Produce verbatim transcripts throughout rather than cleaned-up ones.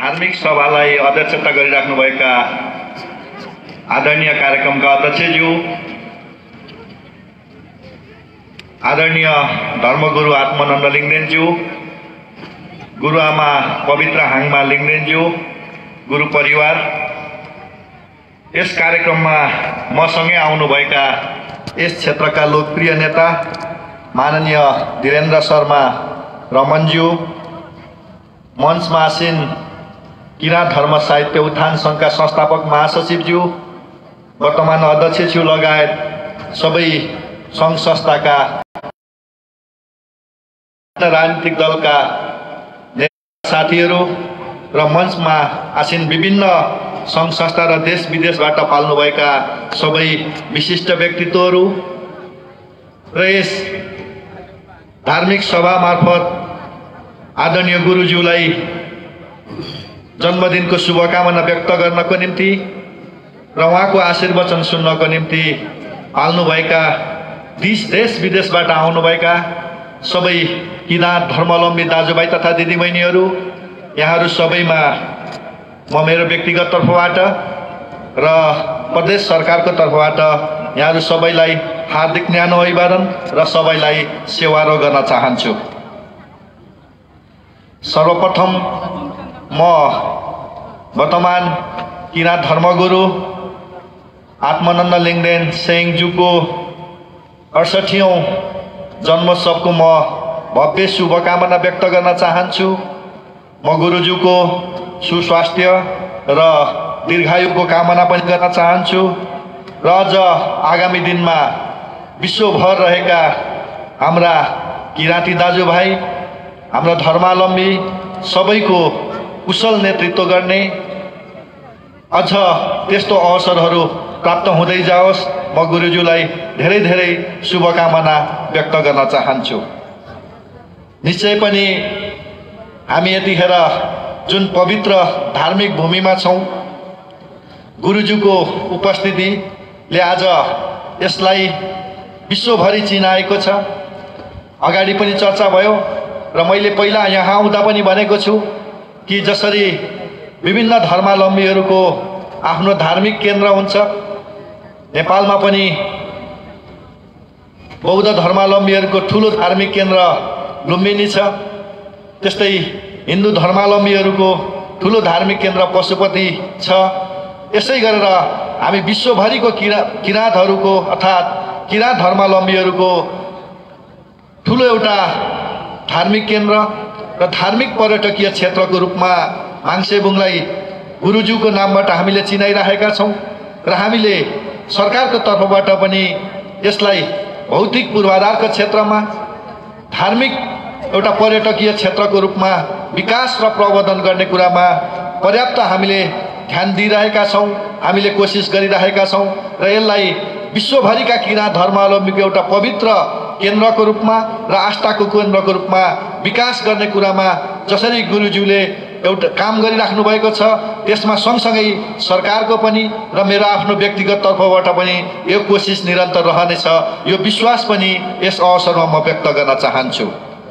धार्मिक सभालाई अध्यक्षता गरिराख्नुभएका आदरणीय कार्यक्रमका अध्यक्षज्यू, आदरणीय धर्मगुरु आत्मानन्द लिङ्गदेनज्यू, गुरुआमा पवित्र हाङमा लिङ्गदेनज्यू, गुरु परिवार, यस कार्यक्रममा मसँगै आउनुभएका यस क्षेत्रका लोकप्रिय नेता माननीय धीरेन्द्र शर्मा रमनज्यू, मञ्चमा आसीन किराँत धर्म साहित्य उत्थान सङ्घका संस्थापक महासचिवज्यू, वर्तमान अध्यक्षज्यू लगायत सबै सङ्घ संस्थाका राजनीतिक दलका साथीहरू र मञ्चमा आसीन विभिन्न सङ्घ संस्था र देश विदेशबाट पाल्नुभएका सबै विशिष्ट व्यक्तित्वहरू र यस धार्मिक सभा मार्फत आदरणीय गुरुज्यूलाई जन्मदिनको शुभकामना व्यक्त गर्नको निम्ति र उहाँको आशीर्वचन सुन्नको निम्ति आउनुभएका देश देश विदेशबाट आउनुभएका सबै किराँत धर्मावलम्बी दाजुभाइ तथा दिदीबहिनीहरू, यहाँहरू सबैमा म मेरो व्यक्तिगत तर्फबाट र प्रदेश सरकारको तर्फबाट यहाँहरू सबैलाई हार्दिक न्यानो अभिवादन र सबैलाई सेवारो गर्न चाहन्छु। सर्वप्रथम म वर्तमान किराँत धर्मगुरु आत्मानन्द लिङ्गदेन सेङज्यूको अडसठीऔँ जन्मोत्सवको म भव्य शुभकामना व्यक्त गर्न चाहन्छु। म गुरुज्यूको सुस्वास्थ्य र दीर्घायुको कामना पनि गर्न चाहन्छु र अझ आगामी दिनमा विश्वभर रहेका हाम्रा किराँती दाजुभाइ, हाम्रा धर्मावलम्बी सबैको कुशल नेतृत्व गर्ने अझ त्यस्तो अवसरहरू प्राप्त हुँदै जाओस्। म गुरुज्यूलाई धेरै धेरै शुभकामना व्यक्त गर्न चाहन्छु। निश्चय पनि हामी यतिखेर जुन पवित्र धार्मिक भूमिमा छौँ, गुरुज्यूको उपस्थितिले आज यसलाई विश्वभरि चिनाएको छ। अगाडि पनि चर्चा भयो र मैले पहिला यहाँ आउँदा पनि भनेको छु कि जसरी विभिन्न धर्मावलम्बीहरूको आफ्नो धार्मिक केन्द्र हुन्छ, नेपालमा पनि बौद्ध धर्मावलम्बीहरूको ठुलो धार्मिक केन्द्र लुम्बिनी छ, त्यस्तै हिन्दू धर्मावलम्बीहरूको ठुलो धार्मिक केन्द्र पशुपति छ। यसै गरेर हामी विश्वभरिको किरा किराँतहरूको अर्थात् किराँत धर्मावलम्बीहरूको ठुलो एउटा धार्मिक केन्द्र र धार्मिक पर्यटकीय क्षेत्रको रूपमा माङ्सेबुङलाई गुरुज्यूको नामबाट हामीले चिनाइराखेका छौँ र हामीले सरकारको तर्फबाट पनि यसलाई भौतिक पूर्वाधारको क्षेत्रमा धार्मिक एउटा पर्यटकीय क्षेत्रको रूपमा विकास र प्रवर्धन गर्ने कुरामा पर्याप्त हामीले ध्यान दिइरहेका छौँ, हामीले कोसिस गरिरहेका छौँ र यसलाई विश्वभरिका किराँत धर्मावलम्बीको एउटा पवित्र केन्द्रको रूपमा र आस्थाको केन्द्रको रूपमा विकास गर्ने कुरामा जसरी गुरुज्यूले एउटा काम गरिराख्नु भएको छ, त्यसमा सँगसँगै सरकारको पनि र मेरो आफ्नो व्यक्तिगत तर्फबाट पनि यो कोसिस निरन्तर रहनेछ, यो विश्वास पनि यस अवसरमा म व्यक्त गर्न चाहन्छु।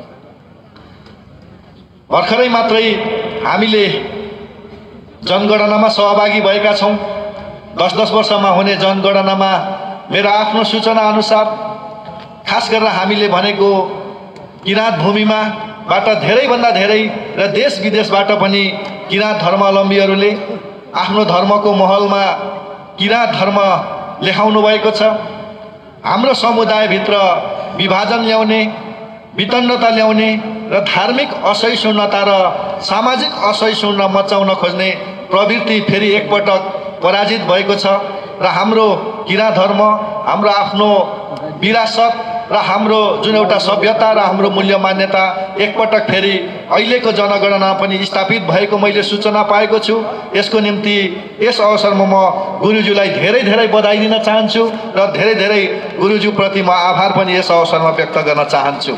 भर्खरै मात्रै हामीले जनगणनामा सहभागी भएका छौँ। दस दस वर्षमा हुने जनगणनामा मेरो आफ्नो सूचना अनुसार खास गरेर हामीले भनेको किराँत भूमिमा बाट धेरैभन्दा धेरै र देश विदेशबाट पनि किराँत धर्मावलम्बीहरूले आफ्नो धर्मको महलमा किराँत धर्म लेखाउनु भएको छ। हाम्रो समुदायभित्र विभाजन ल्याउने, वितण्डता ल्याउने र धार्मिक असहिष्णुता र सामाजिक असहिष्णुता मचाउन खोज्ने प्रवृत्ति फेरि एकपटक पराजित भएको छ र हाम्रो किराँत धर्म, हाम्रो आफ्नो विरासत र हाम्रो जुन एउटा सभ्यता र हाम्रो मूल्य मान्यता एकपटक फेरि अहिलेको जनगणना पनि स्थापित भएको मैले सूचना पाएको छु। यसको निम्ति यस अवसरमा म गुरुज्यूलाई धेरै धेरै बधाई दिन चाहन्छु र धेरै धेरै गुरुज्यूप्रति म आभार पनि यस अवसरमा व्यक्त गर्न चाहन्छु।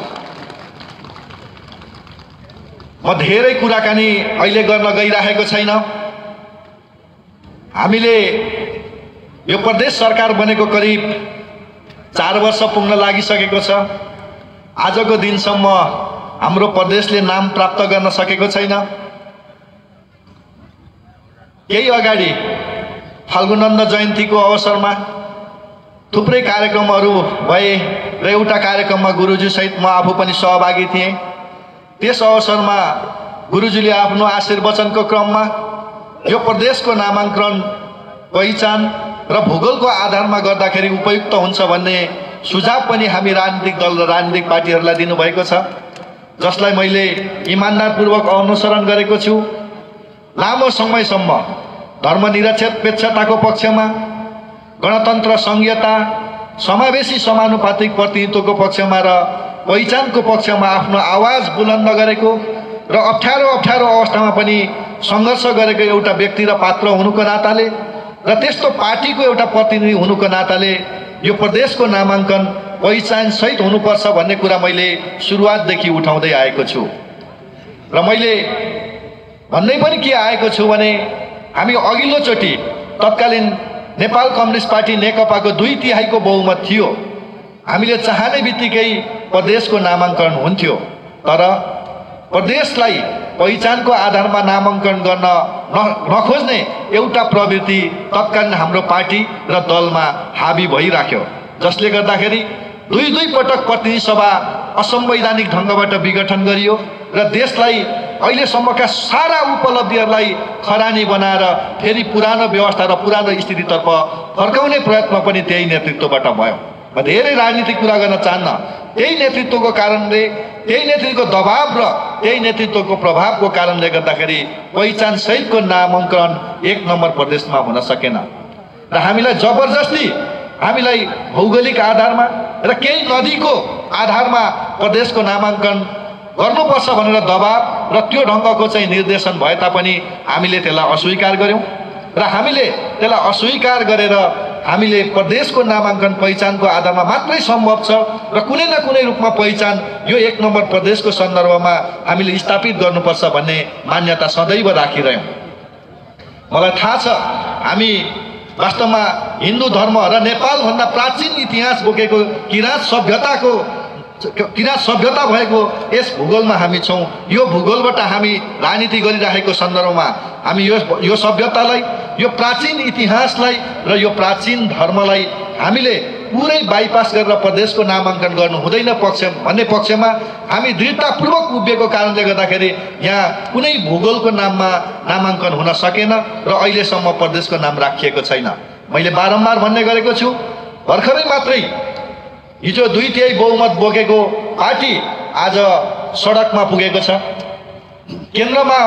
म धेरै कुराकानी अहिले गर्न गइरहेको छैन। हामीले यो प्रदेश सरकार बनेको करिब चार वर्ष पुग्न लागिसकेको छ। आजको दिनसम्म हाम्रो प्रदेशले नाम प्राप्त गर्न सकेको छैन। केही अगाडि फाल्गुनन्द जयन्तीको अवसरमा थुप्रै कार्यक्रमहरू भए र एउटा कार्यक्रममा गुरुजीसहित म आफू पनि सहभागी थिएँ। त्यस अवसरमा गुरुजीले आफ्नो आशीर्वचनको क्रममा यो प्रदेशको नामाङ्कन पहिचान र भूगोलको आधारमा गर्दाखेरि उपयुक्त हुन्छ भन्ने सुझाव पनि हामी राजनीतिक दल र राजनीतिक पार्टीहरूलाई दिनुभएको छ, जसलाई मैले इमान्दारपूर्वक अनुसरण गरेको छु। लामो समयसम्म धर्मनिरपेक्षताको पक्षमा, गणतन्त्र संहिता, समावेशी समानुपातिक प्रतिनिधित्वको पक्षमा र पहिचानको पक्षमा आफ्नो आवाज बुलन्द गरेको र अप्ठ्यारो अप्ठ्यारो अवस्थामा पनि सङ्घर्ष गरेको एउटा व्यक्ति र पात्र हुनुको नाताले र त्यस्तो पार्टीको एउटा प्रतिनिधि हुनुको नाताले यो प्रदेशको नामाङ्कन पहिचान सहित हुनुपर्छ भन्ने कुरा मैले सुरुवातदेखि उठाउँदै आएको छु। र मैले भन्दै पनि के आएको छु भने हामी अघिल्लोचोटि तत्कालीन नेपाल कम्युनिस्ट पार्टी नेकपाको दुई तिहाईको बहुमत थियो। हामीले चाहने बित्तिकै प्रदेशको नामाङ्कन हुन्थ्यो, तर प्रदेशलाई पहिचानको आधारमा नामाङ्कन गर्न नखोज्ने एउटा प्रवृत्ति तत्कालीन हाम्रो पार्टी र दलमा हाबी भइराख्यो, जसले गर्दाखेरि दुई दुई पटक प्रतिनिधि सभा असंवैधानिक ढङ्गबाट विघटन गरियो र देशलाई अहिलेसम्मका सारा उपलब्धिहरूलाई खरानी बनाएर फेरि पुरानो व्यवस्था र पुरानो स्थितितर्फ फर्काउने प्रयत्न पनि त्यही नेतृत्वबाट भयो। म धेरै राजनीतिक कुरा गर्न चाहन्न। त्यही नेतृत्वको कारणले, त्यही नेतृत्वको दबाव र त्यही नेतृत्वको प्रभावको कारणले गर्दाखेरि पहिचान सहितको नामाङ्कन एक नम्बर प्रदेशमा हुन सकेन र हामीलाई जबरजस्ती हामीलाई भौगोलिक आधारमा र केही नदीको आधारमा प्रदेशको नामाङ्कन गर्नुपर्छ भनेर दबाव र त्यो ढङ्गको चाहिँ निर्देशन भए तापनि हामीले त्यसलाई अस्वीकार गर्यौँ र हामीले त्यसलाई अस्वीकार गरेर हामीले प्रदेशको नामाङ्कन पहिचानको आधारमा मात्रै सम्भव छ र कुनै न कुनै रूपमा पहिचान यो एक नम्बर प्रदेशको सन्दर्भमा हामीले स्थापित गर्नुपर्छ भन्ने मान्यता सदैव राखिरह्यौँ। मलाई थाहा छ हामी वास्तवमा हिन्दू धर्म र नेपालभन्दा प्राचीन इतिहास बोकेको किराँत सभ्यताको किराँत सभ्यता भएको यस भूगोलमा हामी छौँ। यो भूगोलबाट हामी राजनीति गरिरहेको सन्दर्भमा हामी यो यो सभ्यतालाई, यो प्राचीन इतिहासलाई र यो प्राचीन धर्मलाई हामीले पुरै बाइपास गरेर प्रदेशको नामाङ्कन गर्नु हुँदैन पक्ष भन्ने पक्षमा हामी दृढतापूर्वक उभिएको कारणले गर्दाखेरि यहाँ कुनै भूगोलको नाममा नामाङ्कन हुन सकेन र अहिलेसम्म प्रदेशको नाम राखिएको छैन। मैले बारम्बार भन्ने गरेको छु, भर्खरै मात्रै हिजो दुई तिहाई बहुमत बोकेको पार्टी आज सडकमा पुगेको छ। केन्द्रमा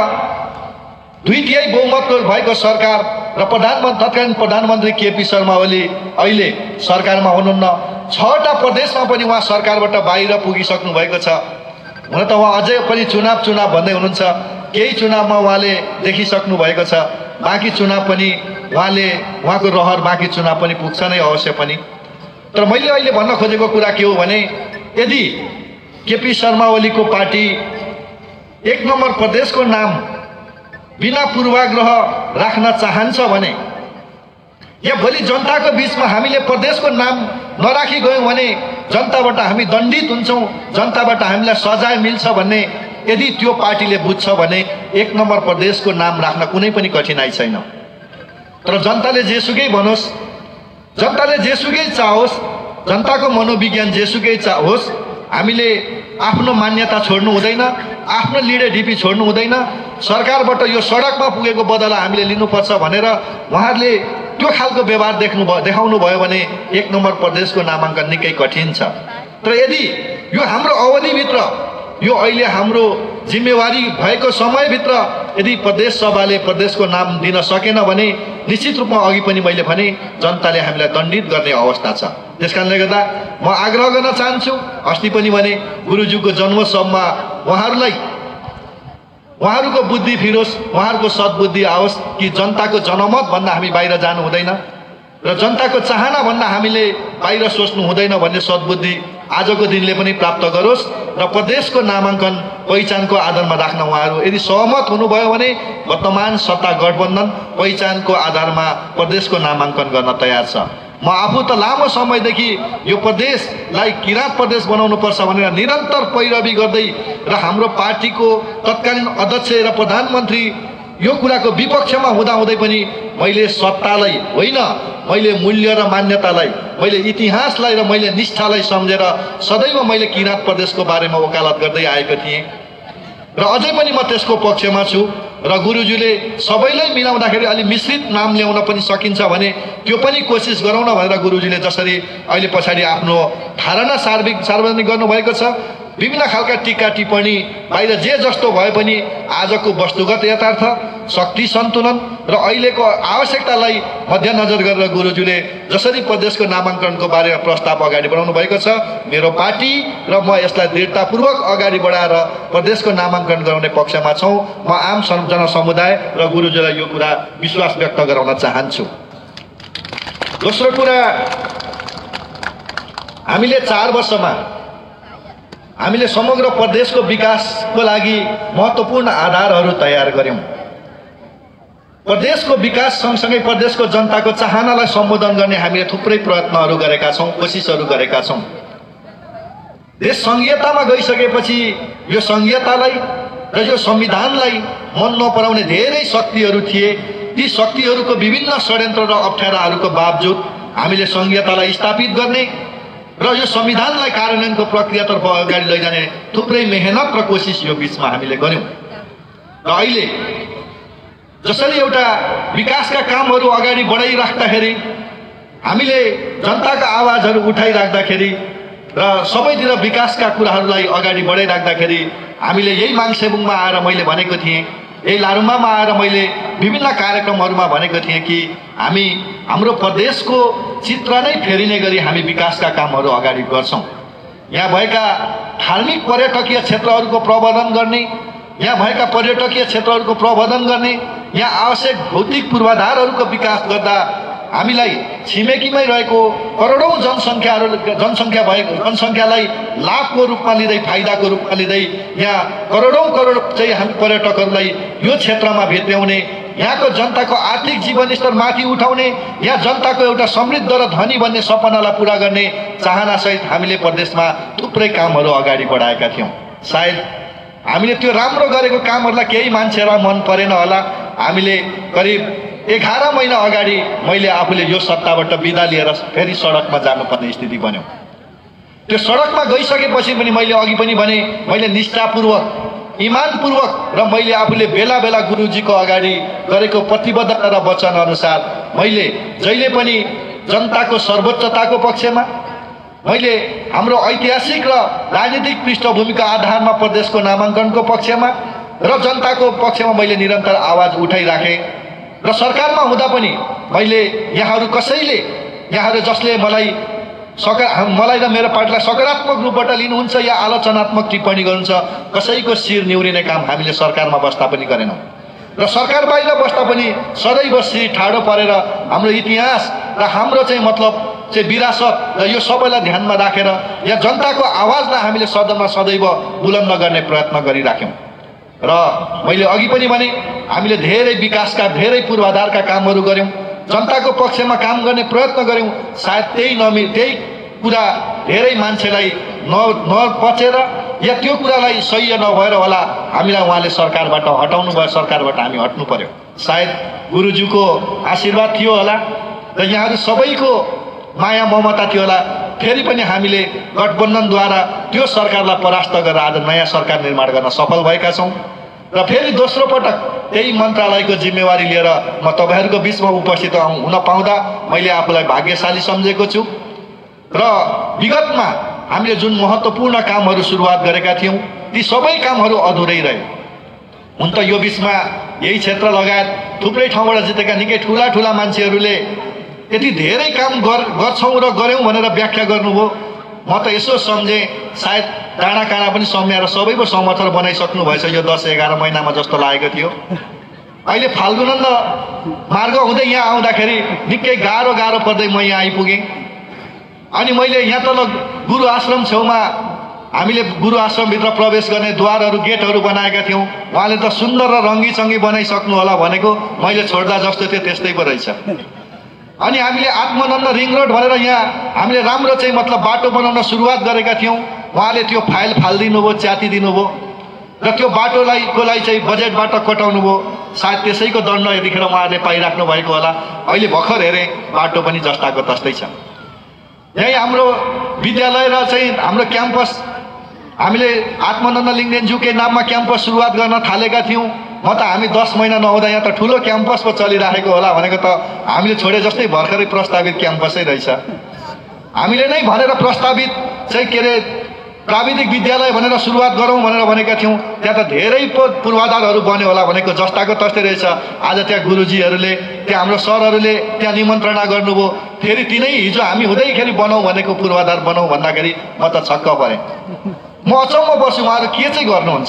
दुई तिहाई बहुमत भएको सरकार र प्रधानमन्त्री तत्कालीन प्रधानमन्त्री केपी शर्मा ओली अहिले सरकारमा हुनुहुन्न। छवटा प्रदेशमा पनि उहाँ सरकारबाट बाहिर पुगिसक्नु भएको छ। हुन त उहाँ अझै पनि चुनाव चुनाव भन्दै हुनुहुन्छ। केही चुनावमा उहाँले देखिसक्नु भएको छ, बाँकी चुनाव पनि उहाँले उहाँको रहर बाँकी चुनाव पनि पुग्छ नै अवश्य पनि। तर मैले अहिले भन्न खोजेको कुरा के हो भने यदि केपी शर्मा ओलीको पार्टी एक नम्बर प्रदेशको नाम बिना पूर्वाग्रह राख्न चाहन्छ भने या भोलि जनताको बिचमा हामीले प्रदेशको नाम नराखी गयौँ भने जनताबाट हामी दण्डित हुन्छौँ, जनताबाट हामीलाई सजाय मिल्छ भन्ने यदि त्यो पार्टीले बुझ्छ भने एक नम्बर प्रदेशको नाम राख्न कुनै पनि कठिनाइ छैन। तर जनताले जेसुकै भनोस्, जनताले जेसुकै चाहोस्, जनताको मनोविज्ञान जेसुकै चाहोस्, हामीले आफ्नो मान्यता छोड्नु हुँदैन, आफ्नो लिडे ढिपी छोड्नु हुँदैन। सरकारबाट यो सडकमा पुगेको बदला हामीले लिनुपर्छ भनेर उहाँहरूले त्यो खालको व्यवहार देख्नु भयो देखाउनु भयो भने एक नम्बर प्रदेशको नामाङ्कन निकै कठिन छ। तर यदि यो हाम्रो अवधिभित्र, यो अहिले हाम्रो जिम्मेवारी भएको समयभित्र यदि प्रदेश सभाले प्रदेशको नाम दिन सकेन भने निश्चित रूपमा अघि पनि मैले भने जनताले हामीलाई दण्डित गर्ने अवस्था छ। त्यसकारणले गर्दा म आग्रह गर्न चाहन्छु, अस्ति पनि भने गुरुज्यूको जन्मोत्सवमा उहाँहरूलाई उहाँहरूको बुद्धि फिरोस्, उहाँहरूको सद्बुद्धि आओस् कि जनताको जनमत भन्दा हामी बाहिर जानु हुँदैन र जनताको चाहना भन्दा हामीले बाहिर सोच्नु हुँदैन भन्ने सद्बुद्धि आजको दिनले पनि प्राप्त गरोस् र प्रदेशको नामाङ्कन पहिचानको आधारमा राख्न उहाँहरू यदि सहमत हुनुभयो भने वर्तमान सत्ता गठबन्धन पहिचानको आधारमा प्रदेशको नामाङ्कन गर्न तयार छ। म आफू त लामो समयदेखि यो प्रदेशलाई किराँत प्रदेश बनाउनुपर्छ भनेर निरन्तर पैरवी गर्दै र हाम्रो पार्टीको तत्कालीन अध्यक्ष र प्रधानमन्त्री यो कुराको विपक्षमा हुँदाहुँदै पनि मैले सत्तालाई होइन, मैले मूल्य र मान्यतालाई, मैले इतिहासलाई र मैले निष्ठालाई सम्झेर सदैव मैले किराँत प्रदेशको बारेमा वकालत गर्दै आएको थिएँ र अझै पनि म त्यसको पक्षमा छु। र गुरुजीले सबैलाई मिलाउँदाखेरि अलि मिश्रित नाम ल्याउन पनि सकिन्छ भने त्यो पनि कोसिस गरौँ न भनेर गुरुजीले जसरी अहिले पछाडि आफ्नो धारणा सार्वजनिक सार्वजनिक गर्नुभएको छ। विभिन्न खालका टीका टिप्पणी बाहिर जे जस्तो भए पनि आजको वस्तुगत यथार्थ, शक्ति सन्तुलन र अहिलेको आवश्यकतालाई मध्यनजर गरेर गुरुजीले जसरी प्रदेशको नामाङ्कनको बारेमा प्रस्ताव अगाडि बढाउनु भएको छ, मेरो पार्टी र म यसलाई दृढतापूर्वक अगाडि बढाएर प्रदेशको नामाङ्कन गराउने पक्षमा छौँ। म आम जनसमुदाय र गुरुजीलाई यो कुरा विश्वास व्यक्त गराउन चाहन्छु। दोस्रो कुरा, हामीले चार वर्षमा हामीले समग्र प्रदेशको विकासको लागि महत्त्वपूर्ण आधारहरू तयार गर्यौं। प्रदेशको विकास सँगसँगै प्रदेशको जनताको चाहनालाई सम्बोधन गर्ने हामीले थुप्रै प्रयत्नहरू गरेका छौं, कोसिसहरू गरेका छौं। देश संघीयतामा गइसकेपछि यो संघीयतालाई र यो संविधानलाई मन नपराउने धेरै शक्तिहरू थिए। ती शक्तिहरूको विभिन्न षड्यन्त्र र अप्ठ्याराहरूको बावजुद हामीले संघीयतालाई स्थापित गर्ने र यो संविधानलाई कार्यान्वयनको प्रक्रियातर्फ अगाडि लैजाने थुप्रै मेहनत र कोसिस यो बीचमा हामीले गर्यौं। र अहिले जसरी एउटा विकासका कामहरू अगाडि बढाइराख्दाखेरि, हामीले जनताका आवाजहरू उठाइराख्दाखेरि र सबैतिर विकासका कुराहरूलाई अगाडि बढाइराख्दाखेरि हामीले यही माङसेबुङमा आएर मैले भनेको थिएँ, यही लारुमामा आएर मैले विभिन्न कार्यक्रमहरूमा भनेको थिएँ कि हामी हाम्रो प्रदेशको चित्र नै फेरिने गरी हामी विकासका कामहरू अगाडि गर्छौं। यहाँ भएका धार्मिक पर्यटकीय क्षेत्रहरूको प्रवर्धन गर्ने, यहाँ भएका पर्यटकीय क्षेत्रहरूको प्रवर्धन गर्ने, यहाँ आवश्यक भौतिक पूर्वाधारहरूको विकास गर्दा हामीलाई छिमेकीमै रहेको करोडौं जनसङ्ख्याहरू जनसङ्ख्या भएको जनसङ्ख्यालाई लाभको रूपमा लिँदै, फाइदाको रूपमा लिँदै यहाँ करोडौं करोड चाहिँ हामी पर्यटकहरूलाई यो क्षेत्रमा भेट्याउने, यहाँको जनताको आर्थिक जीवन स्तर माथि उठाउने, यहाँ जनताको एउटा समृद्ध र धनी बन्ने सपनालाई पूरा गर्ने चाहनासहित हामीले प्रदेशमा थुप्रै कामहरू अगाडि बढाएका थियौँ। सायद हामीले त्यो राम्रो गरेको कामहरूलाई केही मान्छेलाई मन परेन होला। हामीले करिब एघार महिना अगाडि मैले आफूले यो सत्ताबाट बिदा लिएर फेरि सडकमा जानुपर्ने स्थिति बन्यो। त्यो सडकमा गइसकेपछि पनि मैले अघि पनि भने, मैले निष्ठापूर्वक, इमानपूर्वक र मैले आफूले बेला बेला गुरुजीको अगाडि गरेको प्रतिबद्धता र वचन अनुसार मैले जहिले पनि जनताको सर्वोच्चताको पक्षमा, मैले हाम्रो ऐतिहासिक र राजनीतिक पृष्ठभूमिका आधारमा प्रदेशको नामाङ्कनको पक्षमा र जनताको पक्षमा मैले निरन्तर आवाज उठाइराखेँ। र सरकारमा हुँदा पनि मैले यहाँहरू कसैले, यहाँहरू जसले मलाई सका मलाई र मेरो पार्टीलाई सकारात्मक रूपबाट लिनुहुन्छ या आलोचनात्मक टिप्पणी गर्नुहुन्छ, कसैको शिर निहुरिने काम हामीले सरकारमा बस्दा पनि गरेनौँ। र सरकार बाहिर बस्दा पनि सदैव शिर ठाडो परेर हाम्रो इतिहास र हाम्रो चाहिँ मतलब चाहिँ विरासत र यो सबैलाई ध्यानमा राखेर यहाँ जनताको आवाजलाई हामीले सदनमा सदैव बुलन्द गर्ने प्रयत्न गरिराख्यौँ। र मैले अघि पनि भने, हामीले धेरै विकासका, धेरै पूर्वाधारका कामहरू गर्यौँ, जनताको पक्षमा काम गर्ने प्रयत्न गर्यौँ। सायद त्यही नमि त्यही कुरा धेरै मान्छेलाई न नपचेर या त्यो कुरालाई सह्य नभएर होला हामीलाई उहाँले सरकारबाट हटाउनु भयो, सरकारबाट हामी हट्नु पर्यो। सायद गुरुजीको आशीर्वाद थियो होला र यहाँहरू सबैको माया ममता थियो होला। फेरि पनि हामीले गठबन्धनद्वारा त्यो सरकारलाई परास्त गरेर आज नयाँ सरकार निर्माण गर्न सफल भएका छौँ। र फेरि दोस्रो पटक त्यही मन्त्रालयको जिम्मेवारी लिएर म तपाईँहरूको बिचमा उपस्थित हुन पाउँदा मैले आफूलाई भाग्यशाली सम्झेको छु। र विगतमा हामीले जुन महत्त्वपूर्ण कामहरू सुरुवात गरेका थियौँ, ती सबै कामहरू अधुरै रहे। हुन त यो बिचमा यही क्षेत्र लगायत थुप्रै ठाउँबाट जितेका निकै ठुला ठुला मान्छेहरूले यति धेरै काम गर्छौँ र गऱ्यौँ भनेर व्याख्या गर्नुभयो। म त यसो सम्झेँ, सायद काँडा काँडा पनि सम्झाएर सबैको समर्थन बनाइसक्नु भएछ यो दस एघार महिनामा जस्तो लागेको थियो। अहिले फाल्गुनन्द मार्ग हुँदै यहाँ आउँदाखेरि निकै गाह्रो गाह्रो पर्दै म यहाँ आइपुगेँ। अनि मैले यहाँ तल गुरु आश्रम छेउमा हामीले गुरु आश्रमभित्र प्रवेश गर्ने द्वारहरू, गेटहरू बनाएका थियौँ। उहाँले त सुन्दर र रङ्गीचङ्गी बनाइसक्नु होला भनेको, मैले छोड्दा जस्तो थियो त्यस्तै पो रहेछ। अनि हामीले आत्मानन्द रिङ रोड भनेर यहाँ हामीले राम्रो चाहिँ मतलब बाटो बनाउन सुरुवात गरेका थियौँ। उहाँले त्यो फाइल फालिदिनु भयो, च्यातिदिनु भयो र त्यो बाटोलाई को लागि चाहिँ बजेटबाट कटाउनु भयो। सायद त्यसैको दण्ड यतिखेर उहाँहरूले पाइराख्नु भएको होला। अहिले भर्खर हेरेँ बाटो पनि जस्ताको तस्तै छ। यही हाम्रो विद्यालय र चाहिँ हाम्रो क्याम्पस हामीले आत्मानन्द लिङ्गदेनज्यूकै नाममा क्याम्पस सुरुवात गर्न थालेका थियौँ। म त हामी दस महिना नहुँदा यहाँ त ठुलो क्याम्पस पो चलिराखेको होला भनेको त हामीले छोडे जस्तै भर्खरै प्रस्तावित क्याम्पसै रहेछ। हामीले नै भनेर प्रस्तावित चाहिँ के अरे प्राविधिक विद्यालय भनेर सुरुवात गरौँ भनेर भनेका थियौँ। त्यहाँ त धेरै पो पूर्वाधारहरू बन्यो होला भनेको जस्ताको तस्तै रहेछ। आज त्यहाँ गुरुजीहरूले त्यहाँ हाम्रो सरहरूले त्यहाँ निमन्त्रणा गर्नुभयो। फेरि तिनै हिजो हामी हुँदैखेरि बनाउँ भनेको पूर्वाधार बनाउँ भन्दाखेरि म त छक्क परेँ। म अचम्म पर्छु उहाँहरू के चाहिँ गर्नुहुन्छ।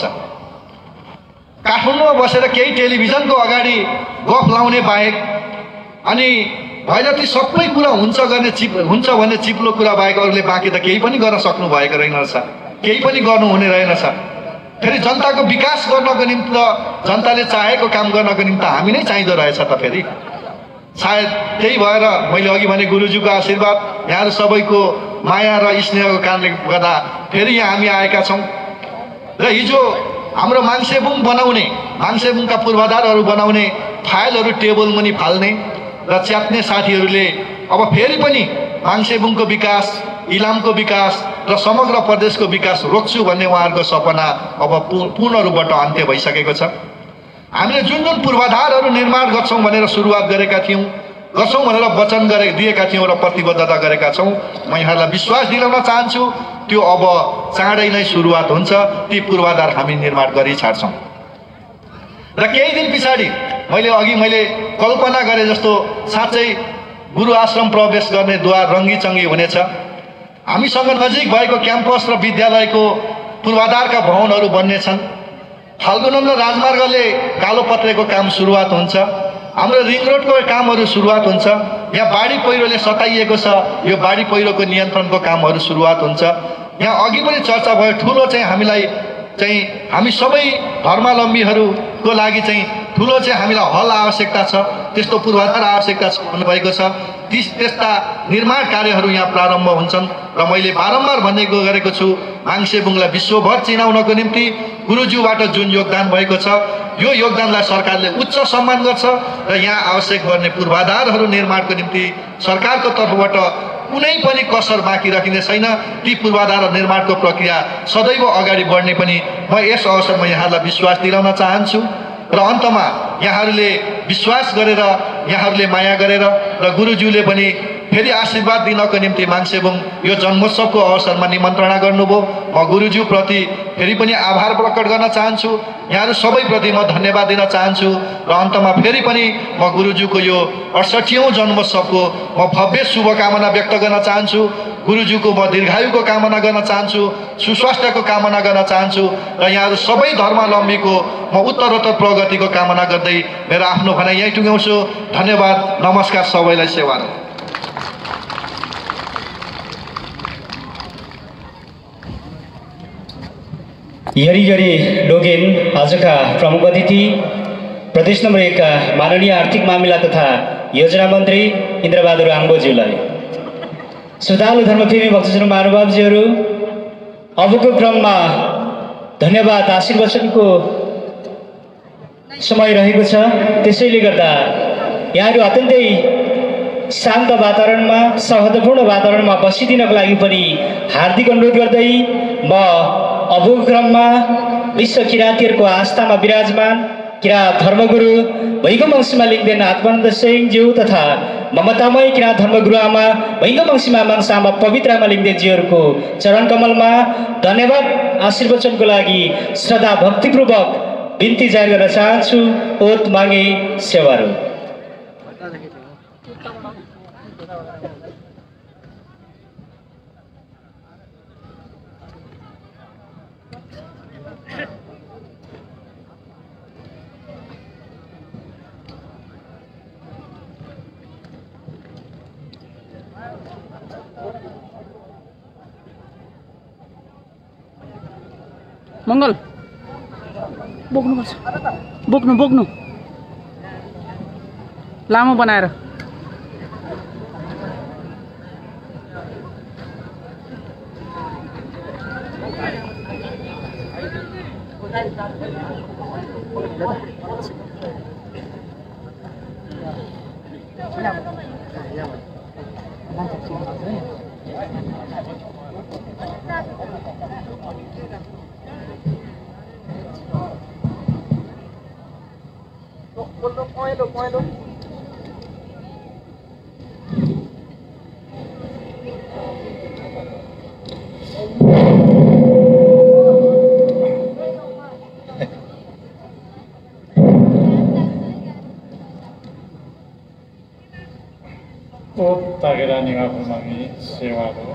काठमाडौँमा बसेर केही टेलिभिजनको अगाडि गफ लाउने बाहेक अनि भएन ती सबै कुरा हुन्छ गर्ने चिप हुन्छ भन्ने चिप्लो कुरा बाहेक अरूले बाँकी त केही पनि गर्न सक्नु भएको रहेनछ, केही पनि गर्नुहुने रहेनछ। फेरि जनताको विकास गर्नको निम्ति त जनताले चाहेको काम गर्नको निम्ति हामी नै चाहिँदो रहेछ त। फेरि सायद त्यही भएर मैले अघि भने गुरुज्यूको आशीर्वाद, यहाँहरू सबैको माया र स्नेहको कारणले गर्दा फेरि यहाँ हामी आएका छौँ। र हिजो हाम्रो माङ्सेबुङ बनाउने, माङ्सेबुङका पूर्वाधारहरू बनाउने, फाइलहरू टेबल मुनि फाल्ने र च्यात्ने साथीहरूले अब फेरि पनि माङ्सेबुङको विकास, इलामको विकास र समग्र प्रदेशको विकास रोक्छु भन्ने उहाँहरूको सपना अब पूर्ण रूपबाट अन्त्य भइसकेको छ। हामीले जुन जुन पूर्वाधारहरू निर्माण गर्छौँ भनेर सुरुवात गरेका थियौँ, गर्छौँ भनेर वचन गरे दिएका थियौँ र प्रतिबद्धता गरेका छौँ, म यहाँलाई विश्वास दिलाउन चाहन्छु त्यो अब चाँडै नै सुरुवात हुन्छ। ती पूर्वाधार हामी निर्माण गरी छाड्छौँ। र केही दिन पछाडि मैले अघि मैले कल्पना गरे जस्तो साँच्चै गुरु आश्रम प्रवेश गर्ने द्वार रङ्गीचङ्गी हुनेछ। हामीसँग नजिक भएको क्याम्पस र विद्यालयको पूर्वाधारका भवनहरू बन्नेछन्। फाल्गुनन्द राजमार्गले कालोपत्रेको काम सुरुवात हुन्छ। हाम्रो रिङ रोडको कामहरू सुरुवात हुन्छ। यहाँ बाढी पहिरोले सताइएको छ, यो बाढी पहिरोको नियन्त्रणको कामहरू सुरुवात हुन्छ। यहाँ अघि पनि चर्चा भयो, ठुलो चाहिँ हामीलाई चाहिँ हामी सबै धर्मावलम्बीहरूको लागि चाहिँ ठुलो चाहिँ हामीलाई हल आवश्यकता छ, त्यस्तो पूर्वाधार आवश्यकता छ भन्नुभएको छ। ती त्यस्ता निर्माण कार्यहरू यहाँ प्रारम्भ हुन्छन्। र मैले बारम्बार भन्ने गरेको छु, माङ्सेबुङलाई विश्वभर चिनाउनको निम्ति गुरुज्यूबाट जुन योगदान भएको छ, यो योगदानलाई सरकारले उच्च सम्मान गर्छ र यहाँ आवश्यक गर्ने पूर्वाधारहरू निर्माणको निम्ति सरकारको तर्फबाट कुनै पनि कसर बाँकी राखिने छैन। ती पूर्वाधार निर्माणको प्रक्रिया सदैव अगाडि बढ्ने पनि म यस अवसरमा यहाँलाई विश्वास दिलाउन चाहन्छु। र अन्तमा यहाँहरूले विश्वास गरेर, यहाँहरूले माया गरेर र गुरुज्यूले पनि फेरि आशीर्वाद दिनको निम्ति माङ्सेबुङ यो जन्मोत्सवको अवसरमा निमन्त्रणा गर्नुभयो। म गुरुज्यूप्रति फेरि पनि आभार प्रकट गर्न चाहन्छु, यहाँहरू सबैप्रति म धन्यवाद दिन चाहन्छु। र अन्तमा फेरि पनि म गुरुज्यूको यो अडसट्ठीऔँ जन्मोत्सवको म भव्य शुभकामना व्यक्त गर्न चाहन्छु। गुरुज्यूको म दीर्घायुको कामना गर्न चाहन्छु, सुस्वास्थ्यको कामना गर्न चाहन्छु र यहाँहरू सबै धर्मावलम्बीको म उत्तरोत्तर प्रगतिको कामना गर्दै मेरो आफ्नो भनाइ यहीँ टुङ्ग्याउँछु। धन्यवाद, नमस्कार, सबैलाई सेवा। यरी डोगेन आजका प्रमुख अतिथि प्रदेश नम्बर एकका माननीय आर्थिक मामिला तथा योजना मन्त्री इन्द्रबहादुर आङ्बोज्यूलाई, श्रद्धालु धर्मप्रेमी भक्तजन महानुभावजीहरू, अबको क्रममा धन्यवाद आशीर्वचनको समय रहेको छ। त्यसैले गर्दा यहाँहरू अत्यन्तै शान्त वातावरणमा, सौहार्दपूर्ण वातावरणमा बसिदिनको लागि पनि हार्दिक अनुरोध गर्दै म अबको क्रममा विश्व किराँतीहरूको आस्थामा विराजमान किराँत धर्मगुरु भैगो मङ्सिमा लिङ्गदेन आत्मानन्द सिंहज्यू तथा ममतामय किराँत धर्मगुरु आमा भैगो मङ्सिमा माङसामा पवित्र आमा लिङ्गदेनज्यूहरूको चरण कमलमा धन्यवाद आशीर्वचनको लागि श्रद्धा भक्तिपूर्वक बिन्ती जारी गर्न चाहन्छु। ओत मागे सेवाहरू। मङ्गल बोक्नुपर्छ, बोक्नु बोक्नु लामो बनाएर। ओ तागेरा निगा फुमागी सेवाहरू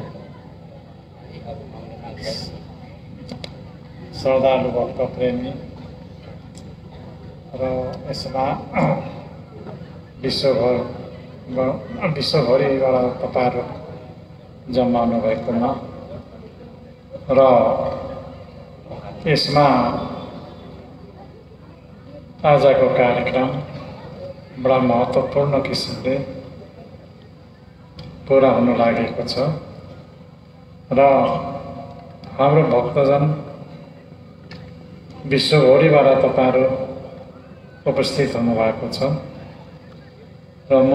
श्रद्धालु भक्त प्रेमी र यसमा विश्वभर विश्वभरिबाट तपाईँहरू जम्माउनु भएकोमा र यसमा आजको कार्यक्रम बडा महत्त्वपूर्ण किसिमले पूरा हुन लागेको छ र हाम्रो भक्तजन विश्वभरिबाट तपाईहरू उपस्थित हुनुभएको छ र म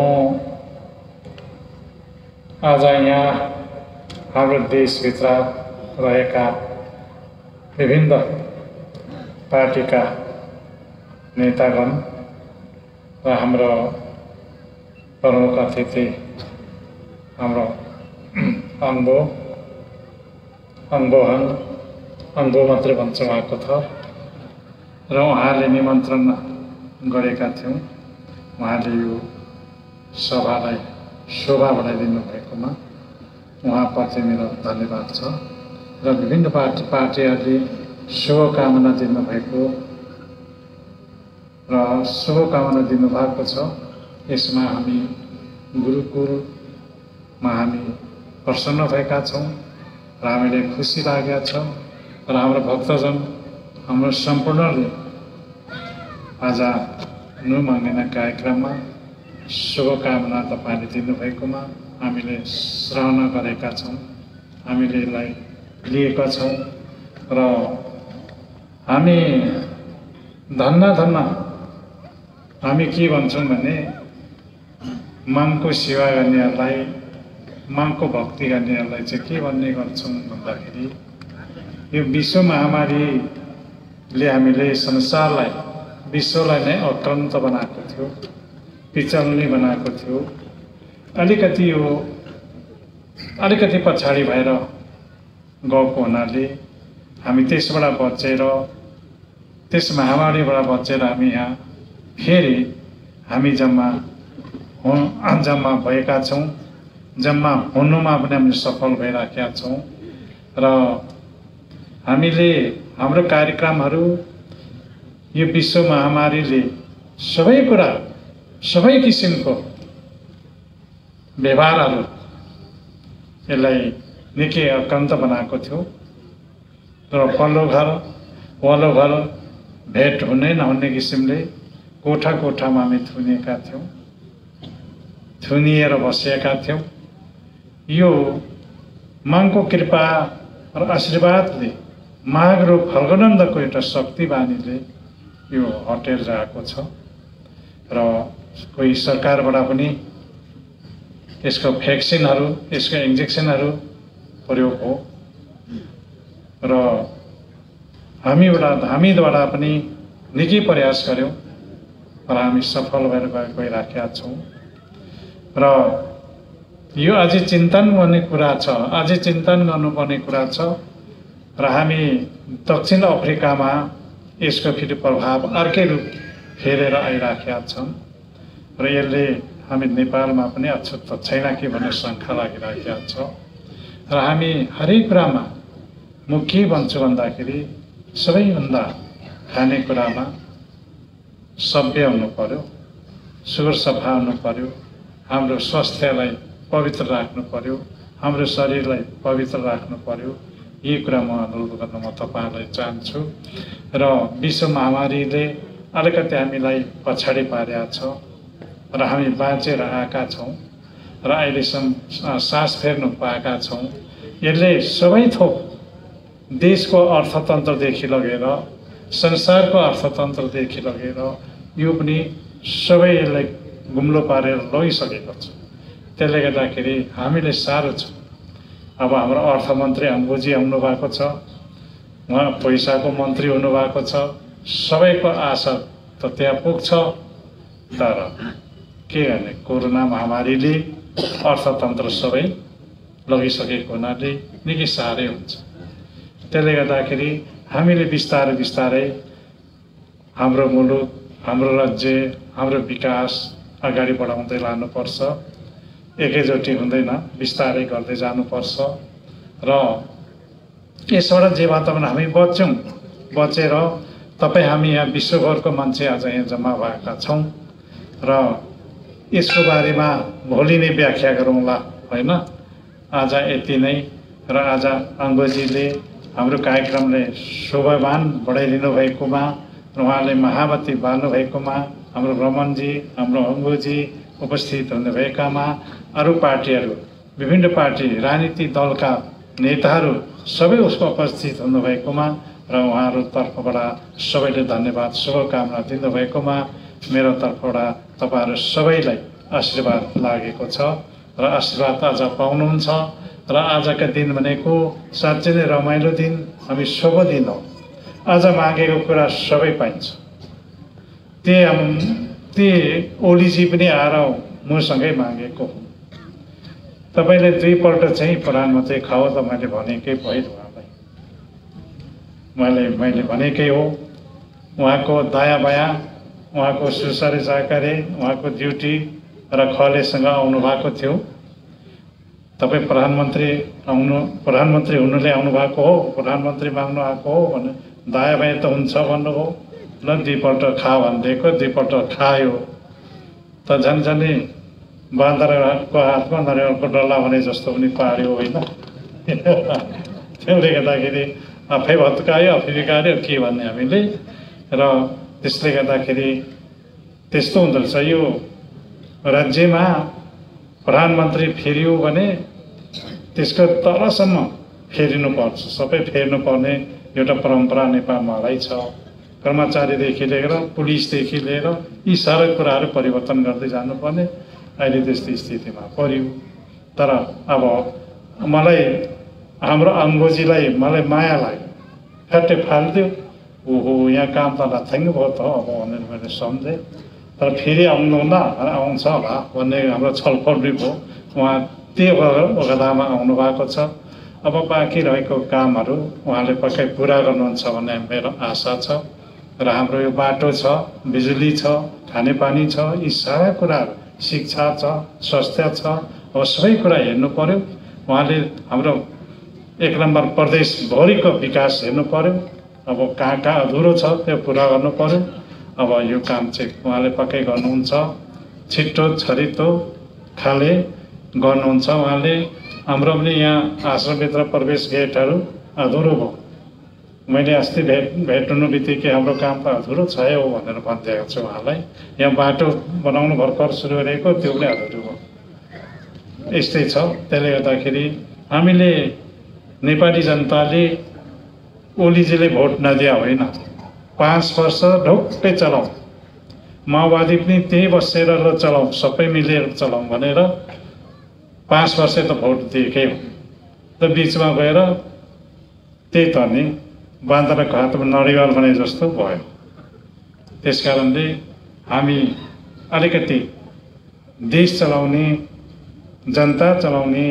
आज यहाँ हाम्रो देशभित्र रहेका विभिन्न पार्टीका नेतागण र हाम्रो प्रमुख अतिथि हाम्रो अङ्बो अङ्बोहन अङ्बो मात्रै भन्छ उहाँको थर र उहाँले निमन्त्रण गरेका थियौँ। उहाँले यो सभालाई शोभा बढाइदिनु भएकोमा उहाँप्रति मेरो धन्यवाद छ र विभिन्न पार्टी पार्टीहरूले शुभकामना दिनुभएको र शुभकामना दिनुभएको छ। यसमा हामी गुरुकुलमा हामी प्रसन्न भएका छौँ र हामीले खुसी लागेका छ र हाम्रो भक्तजन हाम्रो सम्पूर्णले आज नु मङ्गेना कार्यक्रममा शुभकामना तपाईँले दिनुभएकोमा हामीले सराहना गरेका छौँ, हामीले यसलाई लिएका छौँ र हामी धन्न धन्न हामी के भन्छौँ भने मानको सेवा गर्नेहरूलाई मानको भक्ति गर्नेहरूलाई चाहिँ के भन्ने गर्छौँ भन्दाखेरि यो विश्व महामारीले हामीले संसारलाई विश्वलाई नै अक्रान्त बनाएको थियो, पिचल्ने बनाएको थियो। अलिकति यो अलिकति पछाडि भएर गएको हुनाले हामी त्यसबाट बचेर त्यस महामारीबाट बचेर हामी यहाँ फेरि हामी जम्मा जम्मा भएका छौँ, जम्मा हुनुमा पनि हामी सफल भइराखेका छौँ र हामीले हाम्रो कार्यक्रमहरू यो विश्व महामारीले सबै कुरा सबै किसिमको व्यवहारहरू यसलाई निकै अक्रान्त बनाएको थियो र पल्लो घर वल्लो घर भेट हुनै नहुने किसिमले कोठा कोठामा हामी थुनिएका थियौँ, थुनिएर बसेका थियौँ। यो मानको कृपा र आशीर्वादले महागुरु फल्गुनन्दको एउटा शक्ति बानीले यो हटेर जाएको छ र कोही सरकारबाट पनि यसको भ्याक्सिनहरू यसको इन्जेक्सनहरू प्रयोग हो र हामीबाट हामीद्वारा पनि निकै प्रयास गर्यौँ र हामी सफल भएर गइराखेका छौँ र यो अझै चिन्तन गर्ने कुरा छ, अझै चिन्तन गर्नुपर्ने कुरा छ र हामी दक्षिण अफ्रिकामा यसको फेरि प्रभाव अर्कै रूप फेरेर आइराखेका छन् र यसले हामी नेपालमा पनि अछुत छैन कि भन्ने शङ्का लागिराखेका छ र हामी हरेक कुरामा म के भन्छु भन्दाखेरि सबैभन्दा खानेकुरामा सभ्य हुनु पर्यो, सुग्घर सफा हुनु पर्यो, हाम्रो स्वास्थ्यलाई पवित्र राख्नु पर्यो, हाम्रो शरीरलाई पवित्र राख्नु पर्यो। यी कुरा म अनुरोध गर्न म तपाईँहरूलाई चाहन्छु र विश्व महामारीले अलिकति हामीलाई पछाडि पारेको छ र हामी बाँचेर आएका छौँ र अहिलेसम्म सास फेर्नु पाएका छौँ। यसले सबै थोक देशको अर्थतन्त्रदेखि लगेर संसारको अर्थतन्त्रदेखि लगेर यो पनि सबै यसलाई गुम्लो पारेर लगिसकेको छ। त्यसले गर्दाखेरि हामीले साह्रो छ। अब हाम्रो अर्थमन्त्री अम्बोजी आउनुभएको छ, उहाँ पैसाको मन्त्री हुनुभएको छ, सबैको आशा त त्यहाँ पुग्छ तर के गर्ने कोरोना महामारीले अर्थतन्त्र सबै लगिसकेको हुनाले निकै साह्रै हुन्छ। त्यसले गर्दाखेरि हामीले बिस्तारै बिस्तारै हाम्रो मुलुक, हाम्रो राज्य, हाम्रो विकास अगाडि बढाउँदै लानुपर्छ। एकैचोटि हुँदैन, बिस्तारै गर्दै जानुपर्छ। र यसबाट जे वातावरण हामी बच्छौँ, बचेर तपाईँ हामी यहाँ विश्वभरको मान्छे आज यहाँ जम्मा भएका छौँ र यसको बारेमा भोलि नै व्याख्या गरौँला, होइन? आज यति नै। र आज अङ्गोजीले हाम्रो कार्यक्रमले शोभामान बढाइदिनु भएकोमा र उहाँले महामती बाल्नु भएकोमा हाम्रो रमनजी, हाम्रो अङ्गोजी उपस्थित हुनुभएकामा अरू पार्टीहरू, विभिन्न पार्टी राजनीतिक दलका नेताहरू सबै उसको उपस्थित हुनुभएकोमा र उहाँहरू तर्फबाट सबैले धन्यवाद शुभकामना दिनुभएकोमा मेरो तर्फबाट तपाईँहरू सबैलाई आशीर्वाद लागेको छ र आशीर्वाद आज पाउनुहुन्छ। र आजका दिन भनेको साँच्चै नै रमाइलो दिन, हामी शुभ दिन हो। आज मागेको कुरा सबै पाइन्छ। त्यही त्यही ओलीजी पनि आएर मसँगै मागेको हो। तपाईँले दुईपल्ट चाहिँ प्रधानमन्त्री खाओ त मैले भनेकै भयो उहाँलाई, मैले मैले भनेकै हो। उहाँको दायाँ बायाँ, उहाँको सुसारे चाकरे, उहाँको ड्युटी र खलेसँग आउनु भएको थियो। तपाईँ प्रधानमन्त्री आउनु प्रधानमन्त्री हुनुले आउनु भएको हो, प्रधानमन्त्री माग्नु आएको हो भने दायाँ बायाँ त हुन्छ भन्नुभयो। ल दुईपल्ट खा भनिदिएको, दुईपल्ट खायो त झन् झनै बाँदरको हातमा नरिवलको डल्ला भने जस्तो पनि पार्यो, होइन? त्यसले गर्दाखेरि आफै भत्कायो, आफै बिगार्यो, के भन्ने हामीले। र त्यसले गर्दाखेरि त्यस्तो हुँदो रहेछ। यो राज्यमा प्रधानमन्त्री फेरियो भने त्यसको तलसम्म फेरिनुपर्छ, सबै फेर्नुपर्ने एउटा परम्परा नेपालमा छ। कर्मचारीदेखि लिएर पुलिसदेखि लिएर यी सारा कुराहरू परिवर्तन गर्दै जानुपर्ने अहिले त्यस्तो स्थितिमा पर्यो। तर अब मलाई हाम्रो अङ्गोजीलाई मलाई माया लाग्यो, फ्याट्टै फालिदियो। ओहो, यहाँ काम त लाथाङ्गो भयो त अब भनेर मैले सम्झेँ। तर फेरि आउनुहुन्न, आउँछ होला भन्ने हाम्रो छलफल भयो। उहाँ त्यो ओगदामा आउनु भएको छ। अब बाँकी रहेको कामहरू उहाँले पक्कै पुरा गर्नुहुन्छ भन्ने मेरो आशा छ। र हाम्रो यो बाटो छ, बिजुली छ, खानेपानी छ, यी सारा कुराहरू, शिक्षा छ, स्वास्थ्य छ, अब सबै कुरा हेर्नु पर्यो। उहाँले हाम्रो एक नम्बर प्रदेशभरिको विकास हेर्नु पर्यो। अब कहाँ कहाँ अधुरो छ त्यो पुरा गर्नु पर्यो। अब यो काम चाहिँ उहाँले पक्कै गर्नुहुन्छ, छिट्टो छरितो खाले गर्नुहुन्छ उहाँले। हाम्रो पनि यहाँ आश्रमभित्र प्रवेश गेटहरू अधुरो भयो। मैले अस्ति भेट भेट हुनु बित्तिकै हाम्रो काम त अधुरो छ हो भनेर भनिदिएको छु उहाँलाई। यहाँ बाटो बनाउनु भर्खर सुरु गरेको, त्यो पनि अधुरो भयो। यस्तै छ। त्यसले गर्दाखेरि हामीले नेपाली जनताले ओलीजीले भोट नदिया होइन, पाँच वर्ष ढुक्कै चलाउँ, माओवादी पनि त्यही बसेर ल चलाउँ, सबै मिलेर चलाउँ भनेर पाँच वर्ष त भोट दिएकै हो। त बिचमा गएर त्यही त नि बाँदरको हातमा नरिवल भने जस्तो भयो। त्यस कारणले हामी अलिकति देश चलाउने, जनता चलाउने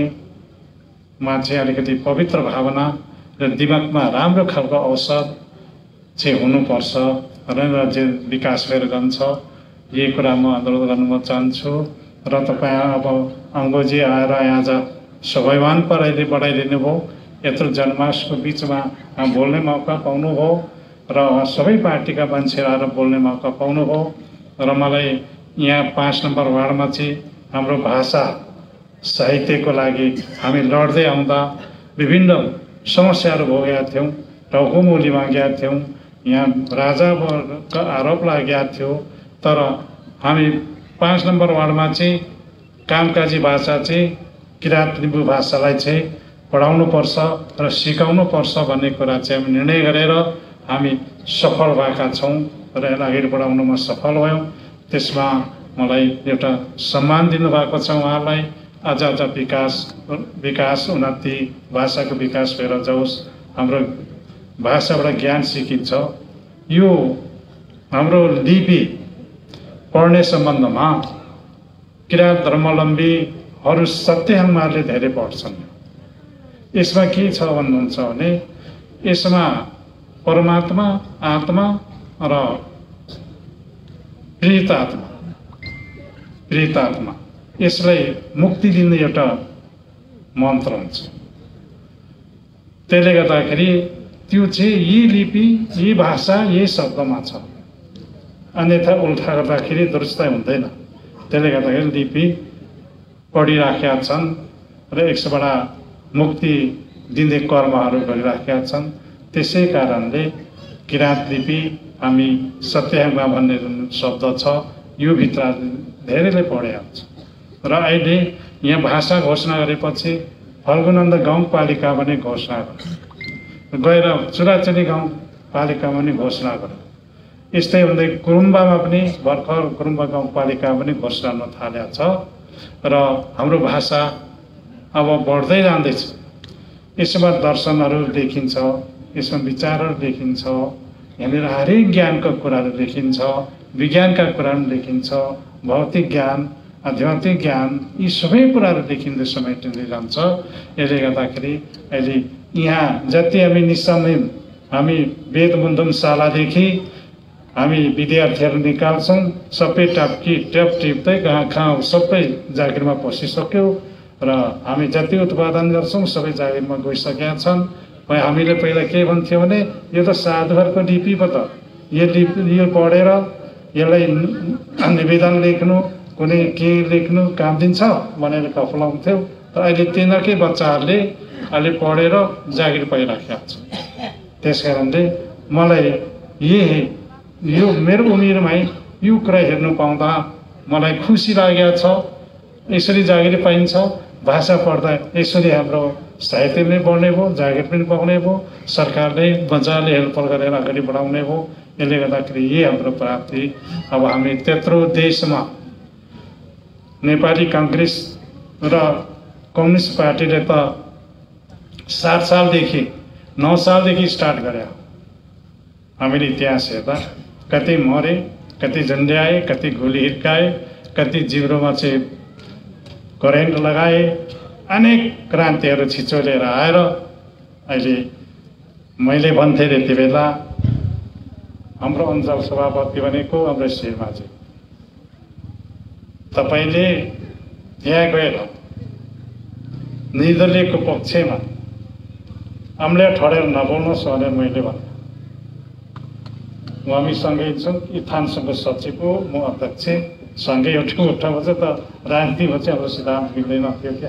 मान्छे अलिकति पवित्र भावना र दिमागमा राम्रो खालको अवसर चाहिँ हुनुपर्छ र राज्य विकास भएर जान्छ। यही कुरा म अनुरोध गर्न म चाहन्छु। र तपाईँ अब अङ्गोजी आएर आज स्वाभिमान पर अहिले बढाइदिनु भयो, यत्रो जनमासको बिचमा बोल्ने मौका पाउनुभयो र सबै पार्टीका मान्छेहरू आएर बोल्ने मौका पाउनुभयो। र मलाई यहाँ पाँच नम्बर वार्डमा चाहिँ हाम्रो भाषा साहित्यको लागि हामी लड्दै आउँदा विभिन्न समस्याहरू भोगेका थियौँ, टाउकोमुली मागेका थियौँ, यहाँ राजाको आरोप लागेको थियो। तर हामी पाँच नम्बर वार्डमा चाहिँ कामकाजी भाषा चाहिँ किराँत लिम्बू भाषालाई चाहिँ पढाउनुपर्छ र सिकाउनुपर्छ भन्ने कुरा चाहिँ हामी निर्णय गरेर हामी सफल भएका छौँ र यसलाई अगाडि बढाउनुमा सफल भयौँ। त्यसमा मलाई एउटा सम्मान दिनुभएको छ उहाँलाई। अझ अझ विकास विकास उन्नति, भाषाको विकास भएर जाओस्, हाम्रो भाषाबाट ज्ञान सिकिन्छ। यो हाम्रो लिपि पढ्ने सम्बन्धमा किराँत धर्मावलम्बीहरू सत्यहङमाले धेरै पढ्छन्। यसमा के छ भन्नुहुन्छ भने यसमा परमात्मा, आत्मा र प्रेतात्मा प्रेतात्मा यसलाई मुक्ति दिने एउटा मन्त्र हुन्छ। त्यसले गर्दाखेरि त्यो चाहिँ यी लिपि, यी भाषा, यही शब्दमा छ, अन्यथा उल्टा गर्दाखेरि दुरुस्तै हुँदैन। त्यसले गर्दाखेरि लिपि पढिराखेका छन् र एक सयबाट मुक्ति दिने कर्महरू गरिराखेका छन्। त्यसै कारणले किराँत लिपि हामी सत्यहङमा भन्ने जुन शब्द छ यो भित्र धेरैले पढेका छ। र अहिले यहाँ भाषा घोषणा गरेपछि फल्गुनन्द गाउँपालिका पनि घोषणा गर्यो, गएर चुराचुरी गाउँपालिका पनि घोषणा गर्यो। यस्तै हुँदै गुरुम्बामा पनि भर्खर गुरुम्बा गाउँपालिका पनि घोषणा हुन थालेको छ र हाम्रो भाषा अब बढ्दै जाँदैछ। यसमा दर्शनहरू देखिन्छ, यसमा विचारहरू देखिन्छ, यहाँनिर हरेक ज्ञानका कुराहरू देखिन्छ, विज्ञानका कुराहरू देखिन्छ, भौतिक ज्ञान, आध्यात्मिक ज्ञान, यी सबै कुराहरू देखिँदै समेटिँदै जान्छ। यसले गर्दाखेरि अहिले यहाँ जति हामी निस्सन्देह हामी वेदबन्धन शालादेखि हामी विद्यार्थीहरू निकाल्छौँ, सबै टापकी ट्याप टिप्दै कहाँ कहाँ सबै जागिरमा पसिसक्यो र हामी जति उत्पादन गर्छौँ सबै जागिरमा गइसकेका छन्। हामीले पहिला के भन्थ्यौँ भने यो त साधुहरूको लिपि पो त, यो लिपि यो पढेर यसलाई निवेदन लेख्नु, कुनै के लेख्नु काम दिन्छ भनेर कफलाउँथ्यौँ। तर अहिले तिनीहरूकै बच्चाहरूले अहिले पढेर जागिर पाइराखेका छ। त्यस कारणले मलाई यही यो मेरो उमेरमै यो कुरा हेर्नु पाउँदा मलाई खुसी लागेको छ। यसरी जागिर पाइन्छ, भाषा पढ्दा यसरी हाम्रो साहित्य पनि बढ्ने भयो, जागिर पनि पाउने भयो, सरकारले मजाले हेल्पल गरेर अगाडि बढाउने भयो। यसले गर्दाखेरि यही हाम्रो प्राप्ति। अब हामी त्यत्रो देशमा नेपाली काङ्ग्रेस र कम्युनिस्ट पार्टीले त सात सालदेखि नौ सालदेखि स्टार्ट गरे। हामीले इतिहास हेर्दा कति मरे, कति झन्ड्याए, कति गोली हिर्काए, कति जिब्रोमा चाहिँ करेन्ट लगाए, अनेक क्रान्तिहरू छिचोलेर आएर अहिले मैले भन्थेँ त्यति बेला हाम्रो अञ्चल सभापति भनेको हाम्रो शेरमाझी, तपाईँले त्यहाँ गएर निर्दलीयको पक्षमा हामीले ठडेर नबोल्नुहोस् भनेर मैले भने। हामी सँगै छौँ, इथानसँग सचिव हो, म अध्यक्ष, सँगै एउटा उठामा चाहिँ त राजनीतिमा चाहिँ हाम्रो सिद्धान्त मिल्दैन थियो क्या।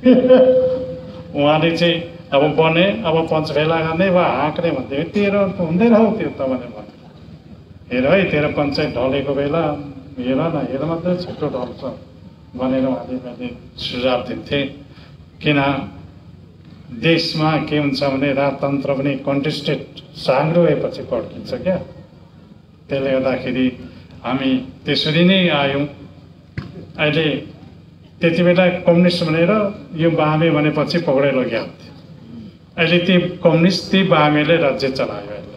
उहाँले चाहिँ अब बने, अब पञ्चभेला गर्ने वा हाँक्ने भन्थ्यो, तेरो हुँदैन हौ त्यो त भनेर भन्थ्यो। हेर है तेरो पञ्चायत ढलेको बेला हेर न, हेर मात्रै छिटो ढल्छ भनेर उहाँले मैले सुझाव दिन्थेँ। किन देशमा के हुन्छ भने राजतन्त्र पनि कन्टेस्टेड साङ्ग्रो भएपछि पड्किन्छ क्या। त्यसले गर्दाखेरि हामी त्यसरी नै आयौँ। अहिले त्यति बेला कम्युनिस्ट भनेर यो बामे भनेपछि पक्रेर लग्यो। अहिले ती कम्युनिस्ट ती बामेले राज्य चलायो, अहिले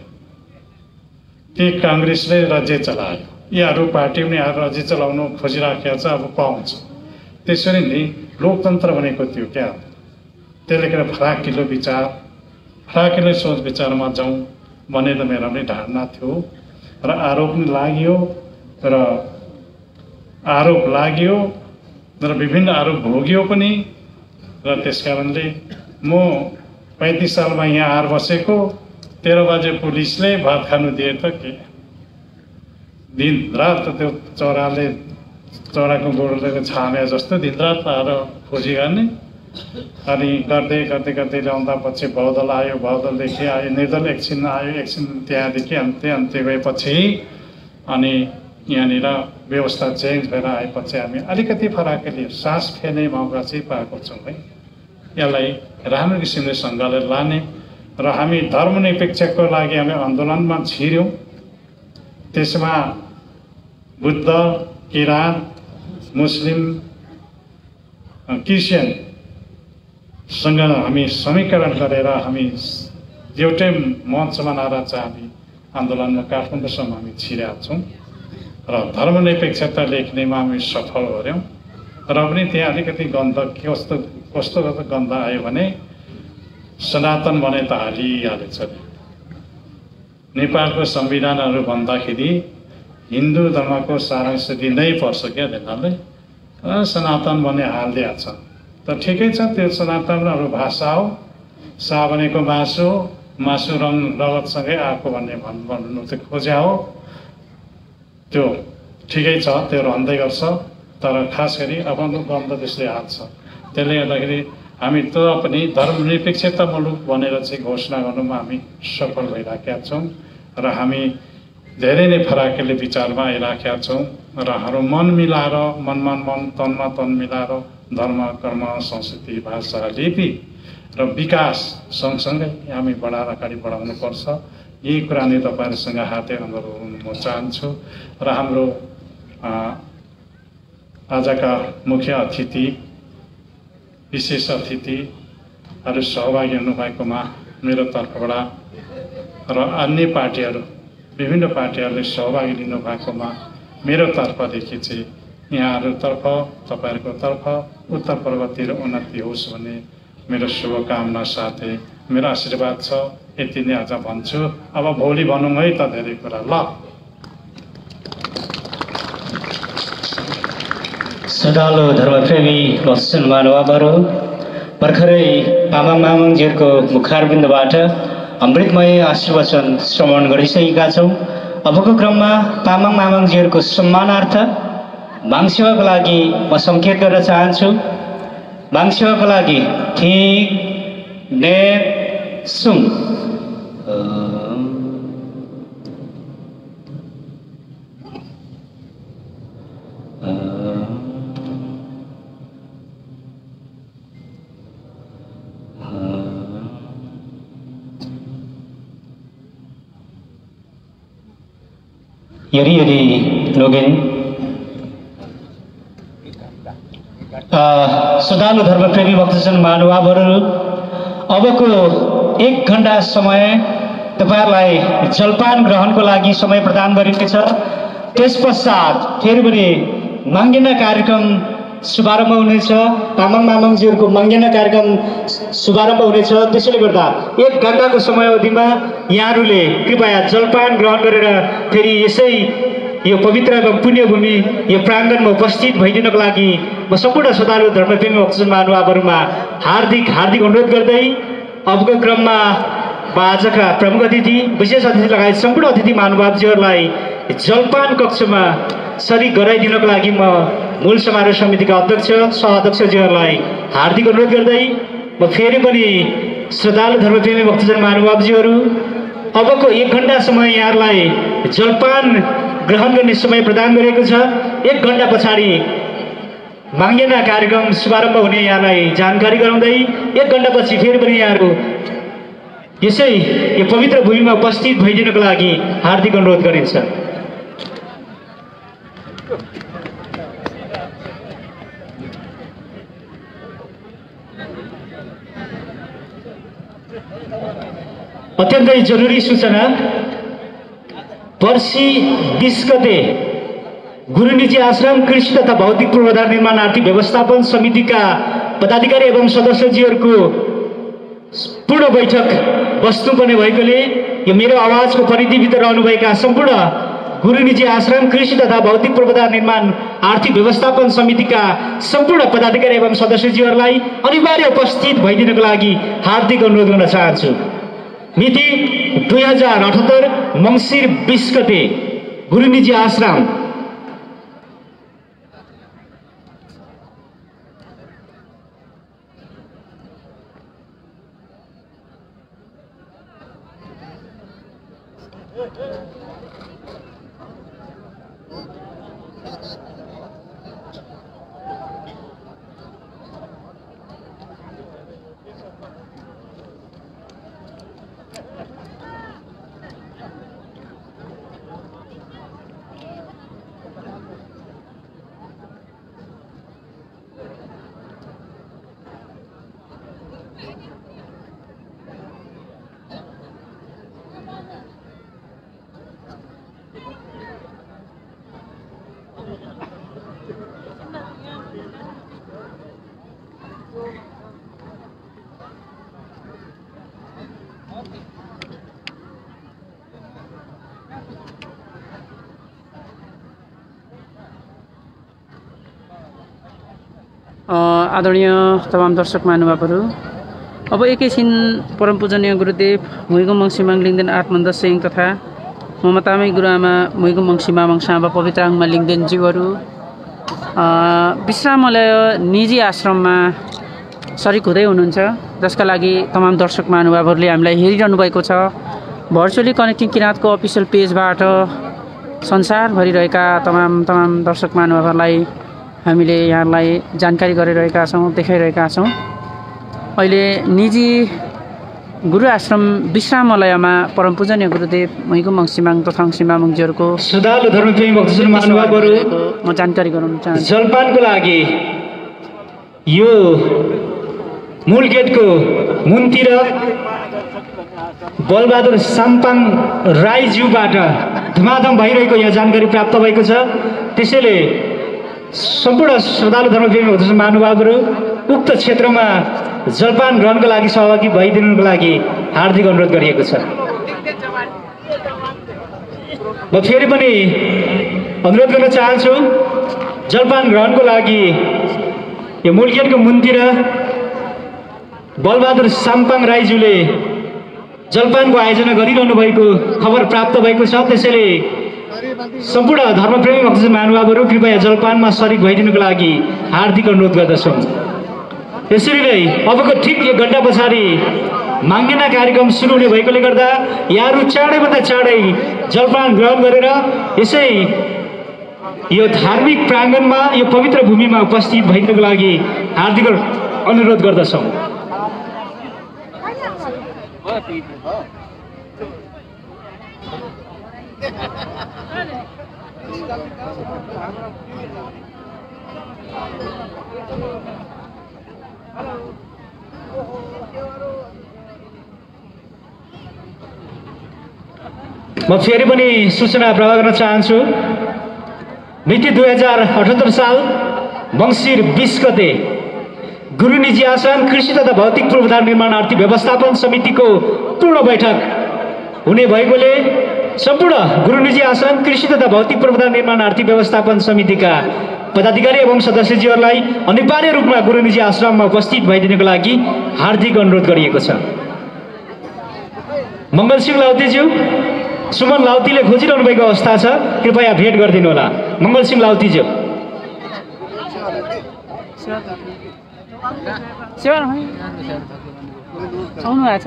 ती काङ्ग्रेसले राज्य चलायो, यीहरू पार्टी पनि यहाँहरू राज्य चलाउनु खोजिराखेको छ, अब पाउँछ। त्यसरी नै लोकतन्त्र भनेको त्यो क्या। त्यसले गर्दा फराकिलो विचार, फराकिलो सोच विचारमा जाउँ भन्ने त मेरो पनि धारणा थियो र आरोप पनि लाग्यो र आरोप लाग्यो र विभिन्न आरोप भोग्यो पनि। र त्यस कारणले म पैँतिस सालमा यहाँ आएर बसेको, तेह्र बजे पुलिसले भात खानु दिए त के दिन रात त्यो चराले चराको गोडले छामे जस्तो दिनरात आएर खोजी गर्ने। अनि गर्दै गर्दै गर्दै ल्याउँदा पछि बादल आयो, बादलदेखि आयो निर्दल, एकछिन आयो, एकछिन त्यहाँदेखि अन्त्य अन्त्य गएपछि अनि यहाँनिर व्यवस्था चेन्ज भएर आएपछि हामी अलिकति फराकिलो सास फेर्ने मौका चाहिँ पाएको छौँ है। यसलाई राम्रो किसिमले सङ्घले लाने र हामी धर्मनिरपेक्षको लागि हामी आन्दोलनमा छिर्यौँ। त्यसमा बुद्ध, किराँत, मुस्लिम, क्रिस्चियन सँग हामी समीकरण गरेर हामी एउटै मञ्चमा नारा चाहिँ हामी आन्दोलनमा काठमाडौँसम्म हामी छिरेका छौँ। र धर्मनिरपेक्षता लेख्नेमा हामी सफल गऱ्यौँ र पनि त्यहाँ अलिकति गन्ध कस्तो कस्तो कस्तो गन्ध आयो भने सनातन भने त हालिहालेछ। नेपालको संविधानहरू भन्दाखेरि हिन्दू धर्मको सारांश दिनै पर्छ क्या तिनीहरूले, सनातन भने हालिदिएको छ। त ठिकै छ, त्यो सनातनहरू भाषा हो, सा भनेको मासु हो, मासु रङ रगतसँगै आएको भन्ने भन्नु चाहिँ खोज्या हो, त्यो ठिकै छ, त्यो रहँदै गर्छ। तर खास गरी आफ्नो गन्ध त्यसले हाल्छ। त्यसले गर्दाखेरि हामी त पनि धर्मनिरपेक्षता मुलुक भनेर चाहिँ घोषणा गर्नुमा हामी सफल भइराखेका छौँ र हामी धेरै नै फराकिलो विचारमा आइराखेका छौँ र हाम्रो मन मिलाएर मनमा मन तनमा तन मिलाएर धर्म कर्म संस्कृति भाषा लिपि र विकास सँगसँगै हामी बढाएर अगाडि बढाउनुपर्छ। यही कुरा नै तपाईँहरूसँग हाते अनुरोध म चाहन्छु। र हाम्रो आजका मुख्य अतिथि विशेष अतिथिहरू सहभागी हुनुभएकोमा मेरो तर्फबाट र अन्य पार्टीहरू विभिन्न पार्टीहरूले सहभागी लिनुभएकोमा मेरो तर्फदेखि चाहिँ यहाँहरूतर्फ तपाईँहरूको तर्फ उत्तर पूर्वतिर उन्नति होस् भन्ने मेरो शुभकामना साथै मेरो आशीर्वाद छ। यति नै आज भन्छु। अब भोलि भनौँ है त धेरै कुरा। ल श्रद्धालु धर्मप्रेमी भक्तजन महानुभावहरू, भर्खरै तामाङ मामङजीहरूको मुखारबिन्दबाट अमृतमय आशीर्वचन श्रवण गरिसकेका छौँ। अबको क्रममा तामाङ मामङजीहरूको सम्मानार्थ वाङसेवाको लागि म सङ्केत गर्न चाहन्छु। वाङसेवाको लागि ठिक ने सुङ यदि यदि लोगेन श्रद्धालु धर्मप्रेमी भक्तजन महानुभावहरू, अबको एक घन्टा समय तपाईँहरूलाई जलपान ग्रहणको लागि समय प्रदान गरिनेछ। त्यस पश्चात फेरि पनि मङ्गेना कार्यक्रम शुभारम्भ हुनेछ। तामाङ मामङजीहरूको मङ्गेना कार्यक्रम शुभारम्भ हुनेछ। त्यसैले गर्दा एक घन्टाको समय अवधिमा यहाँहरूले कृपया जलपान ग्रहण गरेर फेरि यसै यो पवित्र एवं पुण्यभूमि यो प्राङ्गणमा उपस्थित भइदिनको लागि म सम्पूर्ण श्रद्धालु धर्मप्रेमी भक्तजन महानुभावहरूमा हार्दिक हार्दिक अनुरोध गर्दै अबको क्रममा आजका प्रमुख अतिथि विशेष अतिथि लगायत सम्पूर्ण अतिथि महानुभावजीहरूलाई जलपान कक्षमा सरिक गराइदिनको लागि म मूल समारोह समितिका अध्यक्ष सहअध्यक्षज्यूहरूलाई हार्दिक अनुरोध गर्दै म फेरि पनि श्रद्धालु धर्मप्रेमी भक्तजन महानुभावजीहरू, अबको एक घन्टा समय यहाँहरूलाई जलपान ग्रहण गर्ने समय प्रदान गरिएको छ। एक घन्टा पछाडि माङ्गेना कार्यक्रम शुभारम्भ हुने यहाँलाई जानकारी गराउँदै एक घन्टापछि फेरि पनि यहाँहरू यसै यो पवित्र भूमिमा उपस्थित भइदिनको लागि हार्दिक अनुरोध गरिन्छ। अत्यन्तै जरुरी सूचना, पर्सि बीस गते गुरुनिजी आश्रम कृषि तथा भौतिक पूर्वाधार निर्माण आर्थिक व्यवस्थापन समितिका पदाधिकारी एवं सदस्यजीहरूको पूर्ण बैठक बस्नुपर्ने भएकोले यो मेरो आवाजको परिधिभित्र रहनुभएका सम्पूर्ण गुरुनिजी आश्रम कृषि तथा भौतिक पूर्वाधार निर्माण आर्थिक व्यवस्थापन समितिका सम्पूर्ण पदाधिकारी एवं सदस्यजीहरूलाई अनिवार्य उपस्थित भइदिनको लागि हार्दिक अनुरोध गर्न चाहन्छु। मिति दुई हजार अठहत्तर मङ्सिर बीस गते गुरुनिजी आश्रम। आदरणीय तमाम दर्शक महानुभावहरू, अब एकैछिन परम पूजनीय गुरुदेव मुइगम मङ्सी माङलिङदेन आत्मन्द सिंह तथा ममतामै गुरुआमा मुइगम मङ्सी मामङ साँबा पवित्राङमा लिङदेनज्यूहरू विश्रामालय निजी आश्रममा सरिक हुँदै हुनुहुन्छ, जसका लागि तमाम दर्शक महानुभावहरूले हामीलाई हेरिरहनु भएको छ। भर्चुअली कनेक्टिङ किराँतको अफिसियल पेजबाट संसारभरि रहेका तमाम तमाम दर्शक महानुभावहरूलाई हामीले यहाँलाई जानकारी गरिरहेका छौँ, देखाइरहेका छौँ। अहिले निजी गुरु आश्रम विश्रामालयमा परम पूजनीय गुरुदेव मुइगम मङ्सी माङ तथा मङ्सी मामङज्यूहरूको श्रद्धालु धर्मप्रेमी भक्तजन महानुभावहरू, म जानकारी गराउन चाहन्छु। जलपानको लागि यो मूल गेटको मुनतिर बलबहादुर साम्पाङ राईज्यूबाट धुमाधम भइरहेको यहाँ जानकारी प्राप्त भएको छ। त्यसैले सम्पूर्ण श्रद्धालु धर्मप्रेमी भक्तजन महानुभावहरू उक्त क्षेत्रमा जलपान ग्रहणको लागि सहभागी भइदिनुको लागि हार्दिक अनुरोध गरिएको छ। म फेरि पनि अनुरोध गर्न चाहन्छु, जलपान ग्रहणको लागि यो मूल गेटको मुनतिर बलबहादुर साम्पाङ राईज्यूले जलपानको आयोजना गरिरहनु भएको खबर प्राप्त भएको छ। त्यसैले सम्पूर्ण धर्मप्रेमी भक्तजन महानुभावहरू कृपया जलपानमा सरिक भइदिनुको लागि हार्दिक अनुरोध गर्दछौँ। यसरी नै अबको ठिक एक घन्टा पछाडि माङ्गेना कार्यक्रम सुरु हुने भएकोले गर्दा यहाँहरू चाँडैभन्दा चाँडै जलपान ग्रहण गरेर यसै यो धार्मिक प्राङ्गणमा, यो पवित्र भूमिमा उपस्थित भइदिनुको लागि हार्दिक अनुरोध गर्दछौँ। म फेरि पनि सूचना प्रवाह गर्न चाहन्छु। मिति दुई हजार अठहत्तर साल मङ्सिर बिस गते गुरु निजी आश्रम कृषि तथा भौतिक पूर्वाधार निर्माणार्थी व्यवस्थापन समितिको पूर्ण बैठक हुने भएकोले सम्पूर्ण गुरु निजी आश्रम कृषि तथा भौतिक पूर्वाधार निर्माणार्थी व्यवस्थापन समितिका पदाधिकारी एवं सदस्यज्यूहरूलाई अनिवार्य रूपमा गुरु निजी आश्रममा उपस्थित भइदिनुको लागि हार्दिक अनुरोध गरिएको छ। मङ्गलसिंह लाउतीज्यू, सुमन लाउतीले खोजिरहनु भएको अवस्था छ, कृपया भेट गरिदिनु होला। मङ्गलसिंह लाउतीज्यू, आउनु भएको छ?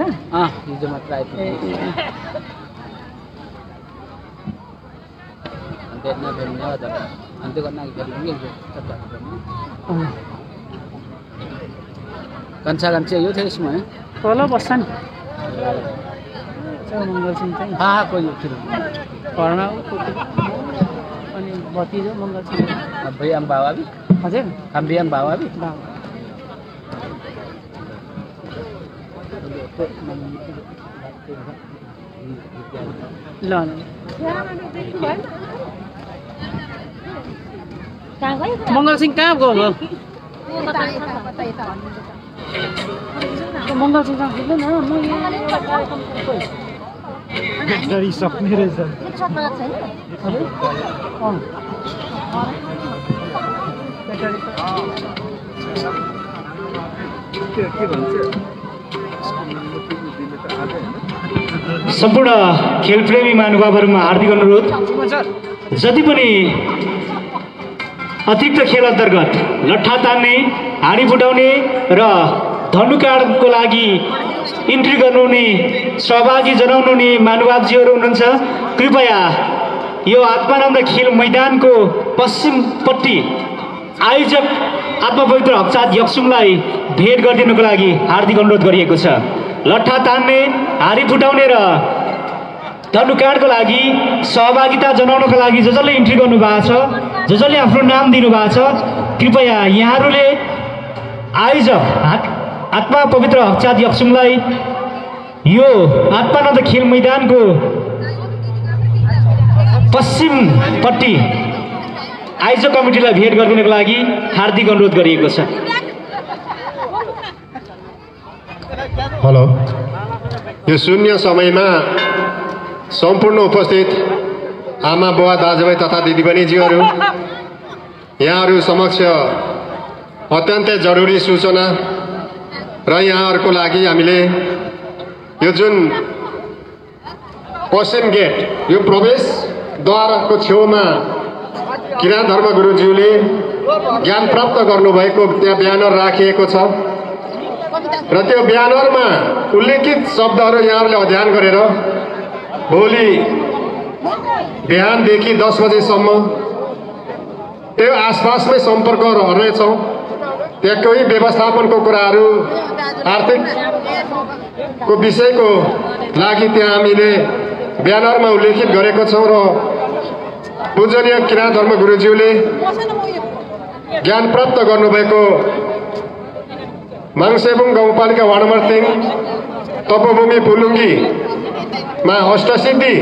कन्छा कन्छा यो थियो यसमा तल बस्छ नि मङ्गलसिंह चाहिँ घरमा अनि भतिजो मङ्गलसिंह भैयाम बाबा भी हजुर हम भैयाम बाबा भी ल मङ्गलसिंह कहाँ गयो? मङ्गलसिंह गरिसक्ने रहेछ। सम्पूर्ण खेलप्रेमी महानुभावहरूमा हार्दिक अनुरोध, जति पनि अतिरिक्त खेल अन्तर्गत लट्ठा तान्ने, हाँडी फुटाउने र धनुकाँडको लागि इन्ट्री गर्नुहुने, सहभागी जनाउनुहुने महानुभावजीहरू हुनुहुन्छ, कृपया यो आत्मानन्द खेल मैदानको पश्चिमपट्टि आयोजक आत्मपवित्र हकचाँद यक्सुङलाई भेट गरिदिनुको लागि हार्दिक अनुरोध गरिएको छ। लट्ठा तान्ने, हाँडी फुटाउने र धनुकाँडको लागि सहभागिता जनाउनको लागि जो जसले इन्ट्री गर्नुभएको छ, जो जसले आफ्नो नाम दिनुभएको छ, कृपया यहाँहरूले आयोजक आत्मा पवित्र हकचाँद यक्सुङलाई यो आत्मानन्द खेल मैदानको पश्चिमपट्टि आयोजक कमिटीलाई भेट गरिदिनको लागि हार्दिक अनुरोध गरिएको छ। हेलो, यो शून्य समयमा सम्पूर्ण उपस्थित आमा बुवा दाजुभाइ तथा दिदीबहिनीज्यूहरू, यहाँहरू समक्ष अत्यन्तै जरुरी सूचना र यहाँहरूको लागि हामीले यो जुन पश्चिम गेट यो प्रवेशद्वारको छेउमा किराँत धर्मगुरुज्यूले ज्ञान प्राप्त गर्नुभएको त्यहाँ ब्यानर राखिएको छ र त्यो ब्यानरमा उल्लेखित शब्दहरू यहाँहरूले अध्ययन गरेर भोलि बिहानदेखि दस बजेसम्म त्यो आसपासमै सम्पर्क रहनेछौँ। त्यहाँ कोही व्यवस्थापनको कुराहरू आर्थिकको विषयको लागि त्यहाँ हामीले ब्यानरमा उल्लेखित गरेको छौँ र पूजनीय किराँत धर्मगुरुज्यूले ज्ञान प्राप्त गर्नुभएको माङसेबुङ गाउँपालिका वार्ड नम्बर तीन तपोभूमि फुलुङ्गीमा अष्टसिद्धि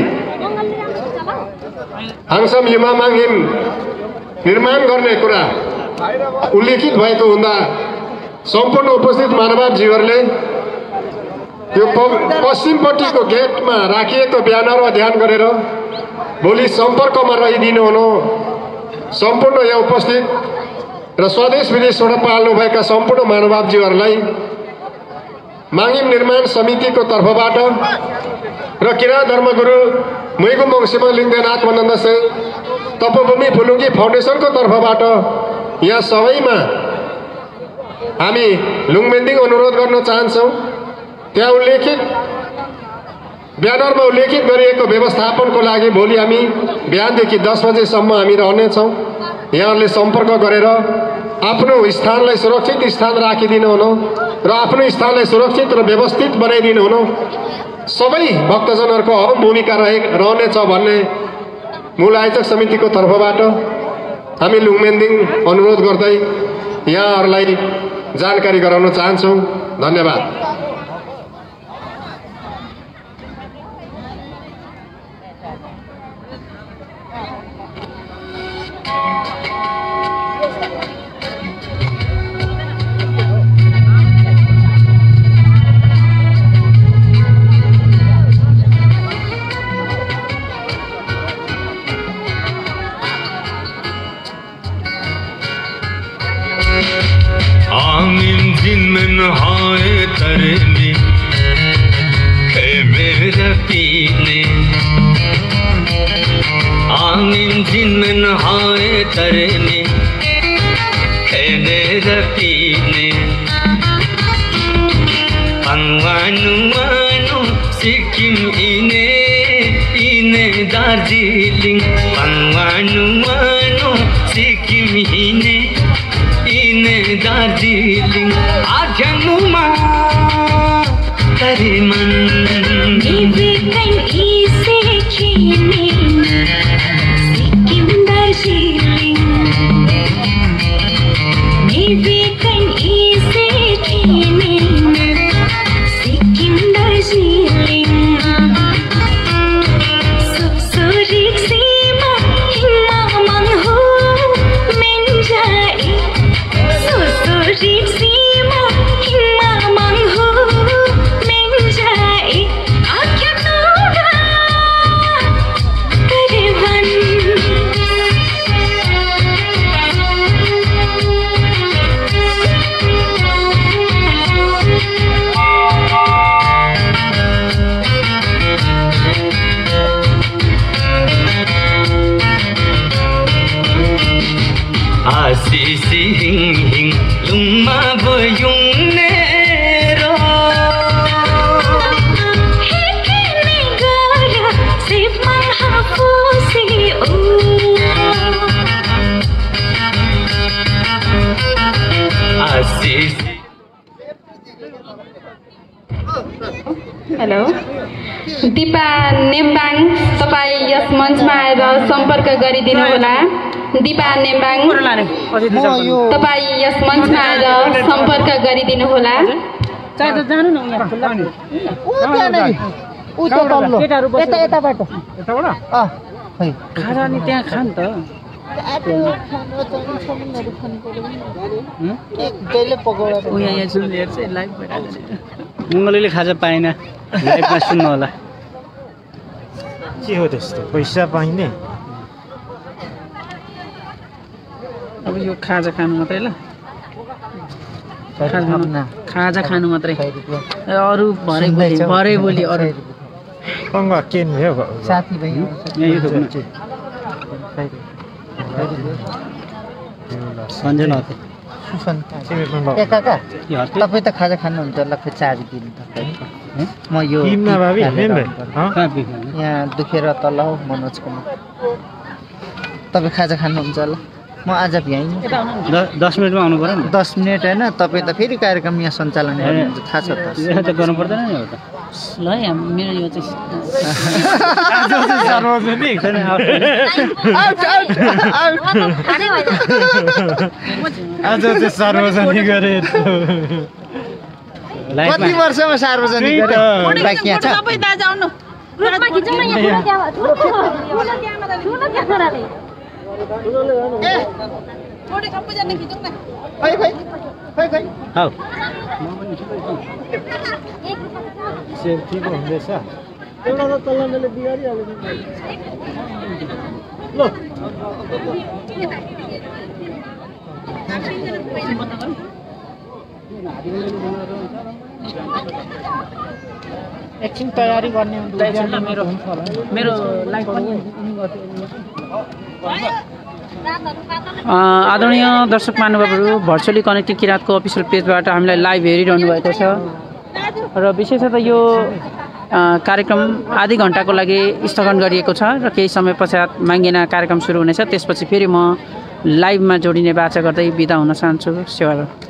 हाङसम युमामाङ हिम निर्माण गर्ने कुरा उल्लेखित भएको हुँदा सम्पूर्ण उपस्थित महानुभावजीहरूले यो पश्चिमपट्टिको गेटमा राखिएको ब्यानर अध्ययन गरेर भोलि सम्पर्कमा रहिदिनु हुनु। सम्पूर्ण यहाँ उपस्थित र स्वदेश विदेशबाट पाल्नुभएका सम्पूर्ण महानुभावजीहरूलाई माङिम निर्माण समितिको तर्फबाट र किराँत धर्मगुरु मुइगु मङसिमा लिङ्गनाथ मनन्द सिंह तपोभूमि फुलुङ्गी फाउन्डेसनको तर्फबाट यहाँ सबैमा हामी लुङमेन्दिङ अनुरोध गर्न चाहन्छौँ। त्यहाँ उल्लेखित ब्यानरमा उल्लेखित गरिएको व्यवस्थापनको लागि भोलि हामी बिहानदेखि दस बजेसम्म हामी रहनेछौँ। यहाँहरूले सम्पर्क गरेर आफ्नो स्थानलाई सुरक्षित स्थान राखिदिनु हुनु र आफ्नो स्थानलाई सुरक्षित र व्यवस्थित बनाइदिनु हुनु सबै भक्तजनहरूको अहम भूमिका रहे रहनेछ भन्ने मूल आयोजक समितिको तर्फबाट हामी लुङमेन्दिङ अनुरोध गर्दै यहाँहरूलाई जानकारी गराउन चाहन्छौँ। धन्यवाद। आमिन दिन में नहाए तरने खे मेरे पीने आमिन दिन में नहाए तरने खे मेरे पीने अंगवानु वानु सिक्किम इने इने दार्जिलिङ अंगवानु वानु सिक्किम इने इने दार्जिलिङ आजमुमा करे मन निवेदन इसे चीने सिक्किम दार्जिलिङ निवेदन इसे चीने सिक्किम दार्जिलिङ सुसुरिक सीमा हिमा मन हो मेन जाए सीमा हिमा माङ हो मेन जाए आख्या तोरा करे वन आशिसी हिङ हिङ लुङमा बोयुङ नेरो हेकेने गरा सिपमा हाफोसी ओ आशिसी। हेलो दिपा नेम्बाङ तपाईँ यस मञ्चमा आएर सम्पर्क गरिदिनु होला। दिपा नेम्बाङ तपाईँ यस मञ्चमा आएर सम्पर्क गरिदिनु होला। मङ्गलैले खाजा पाएन लाइभमा सुन्नु होला। के हो त्यस्तो पैसा पाइने? अब यो खाजा खानु मात्रै ल। खाजा खानु मात्रै अरू भरे बोली भरे बोली अरू साथीभाइ काका तपाईँ त खाजा खानुहुन्छ ल खै चाबी दिनु तपाईँ म यो यहाँ दुखेर तल हौ मनोजकोमा तपाईँ खाजा खानुहुन्छ ल म आज भ्याइनँ दस मिनटमा आउनु पर्यो नि दस मिनट होइन तपाईँ त फेरि कार्यक्रम यहाँ सञ्चालन गर्नुहुन्छ थाहा छ त त गर्नु पर्दैन नि एउटा ल यहाँ मेरो यो चाहिँ सार्वजनिक आज चाहिँ सार्वजनिक गरे कति वर्षमा सार्वजनिक गरे बाइक यहाँ छ सेफ्टीको हुँदैछ एउटा त तल मैले बिगारिहालेँ ल एकछिन तयारी गर्ने मेरो मेरो लाइफ पनि आदरणीय दर्शक महानुभावहरू भर्चुअली कनेक्टिङ किराँतको अफिसियल पेजबाट हामीलाई लाइभ हेरिरहनु भएको छ र विशेषतः यो कार्यक्रम आधी घन्टाको लागि स्थगन गरिएको छ र केही समय पश्चात माङ्गिना कार्यक्रम सुरु हुनेछ त्यसपछि फेरि म लाइभमा जोडिने बाचा गर्दै बिदा हुन चाहन्छु सेवा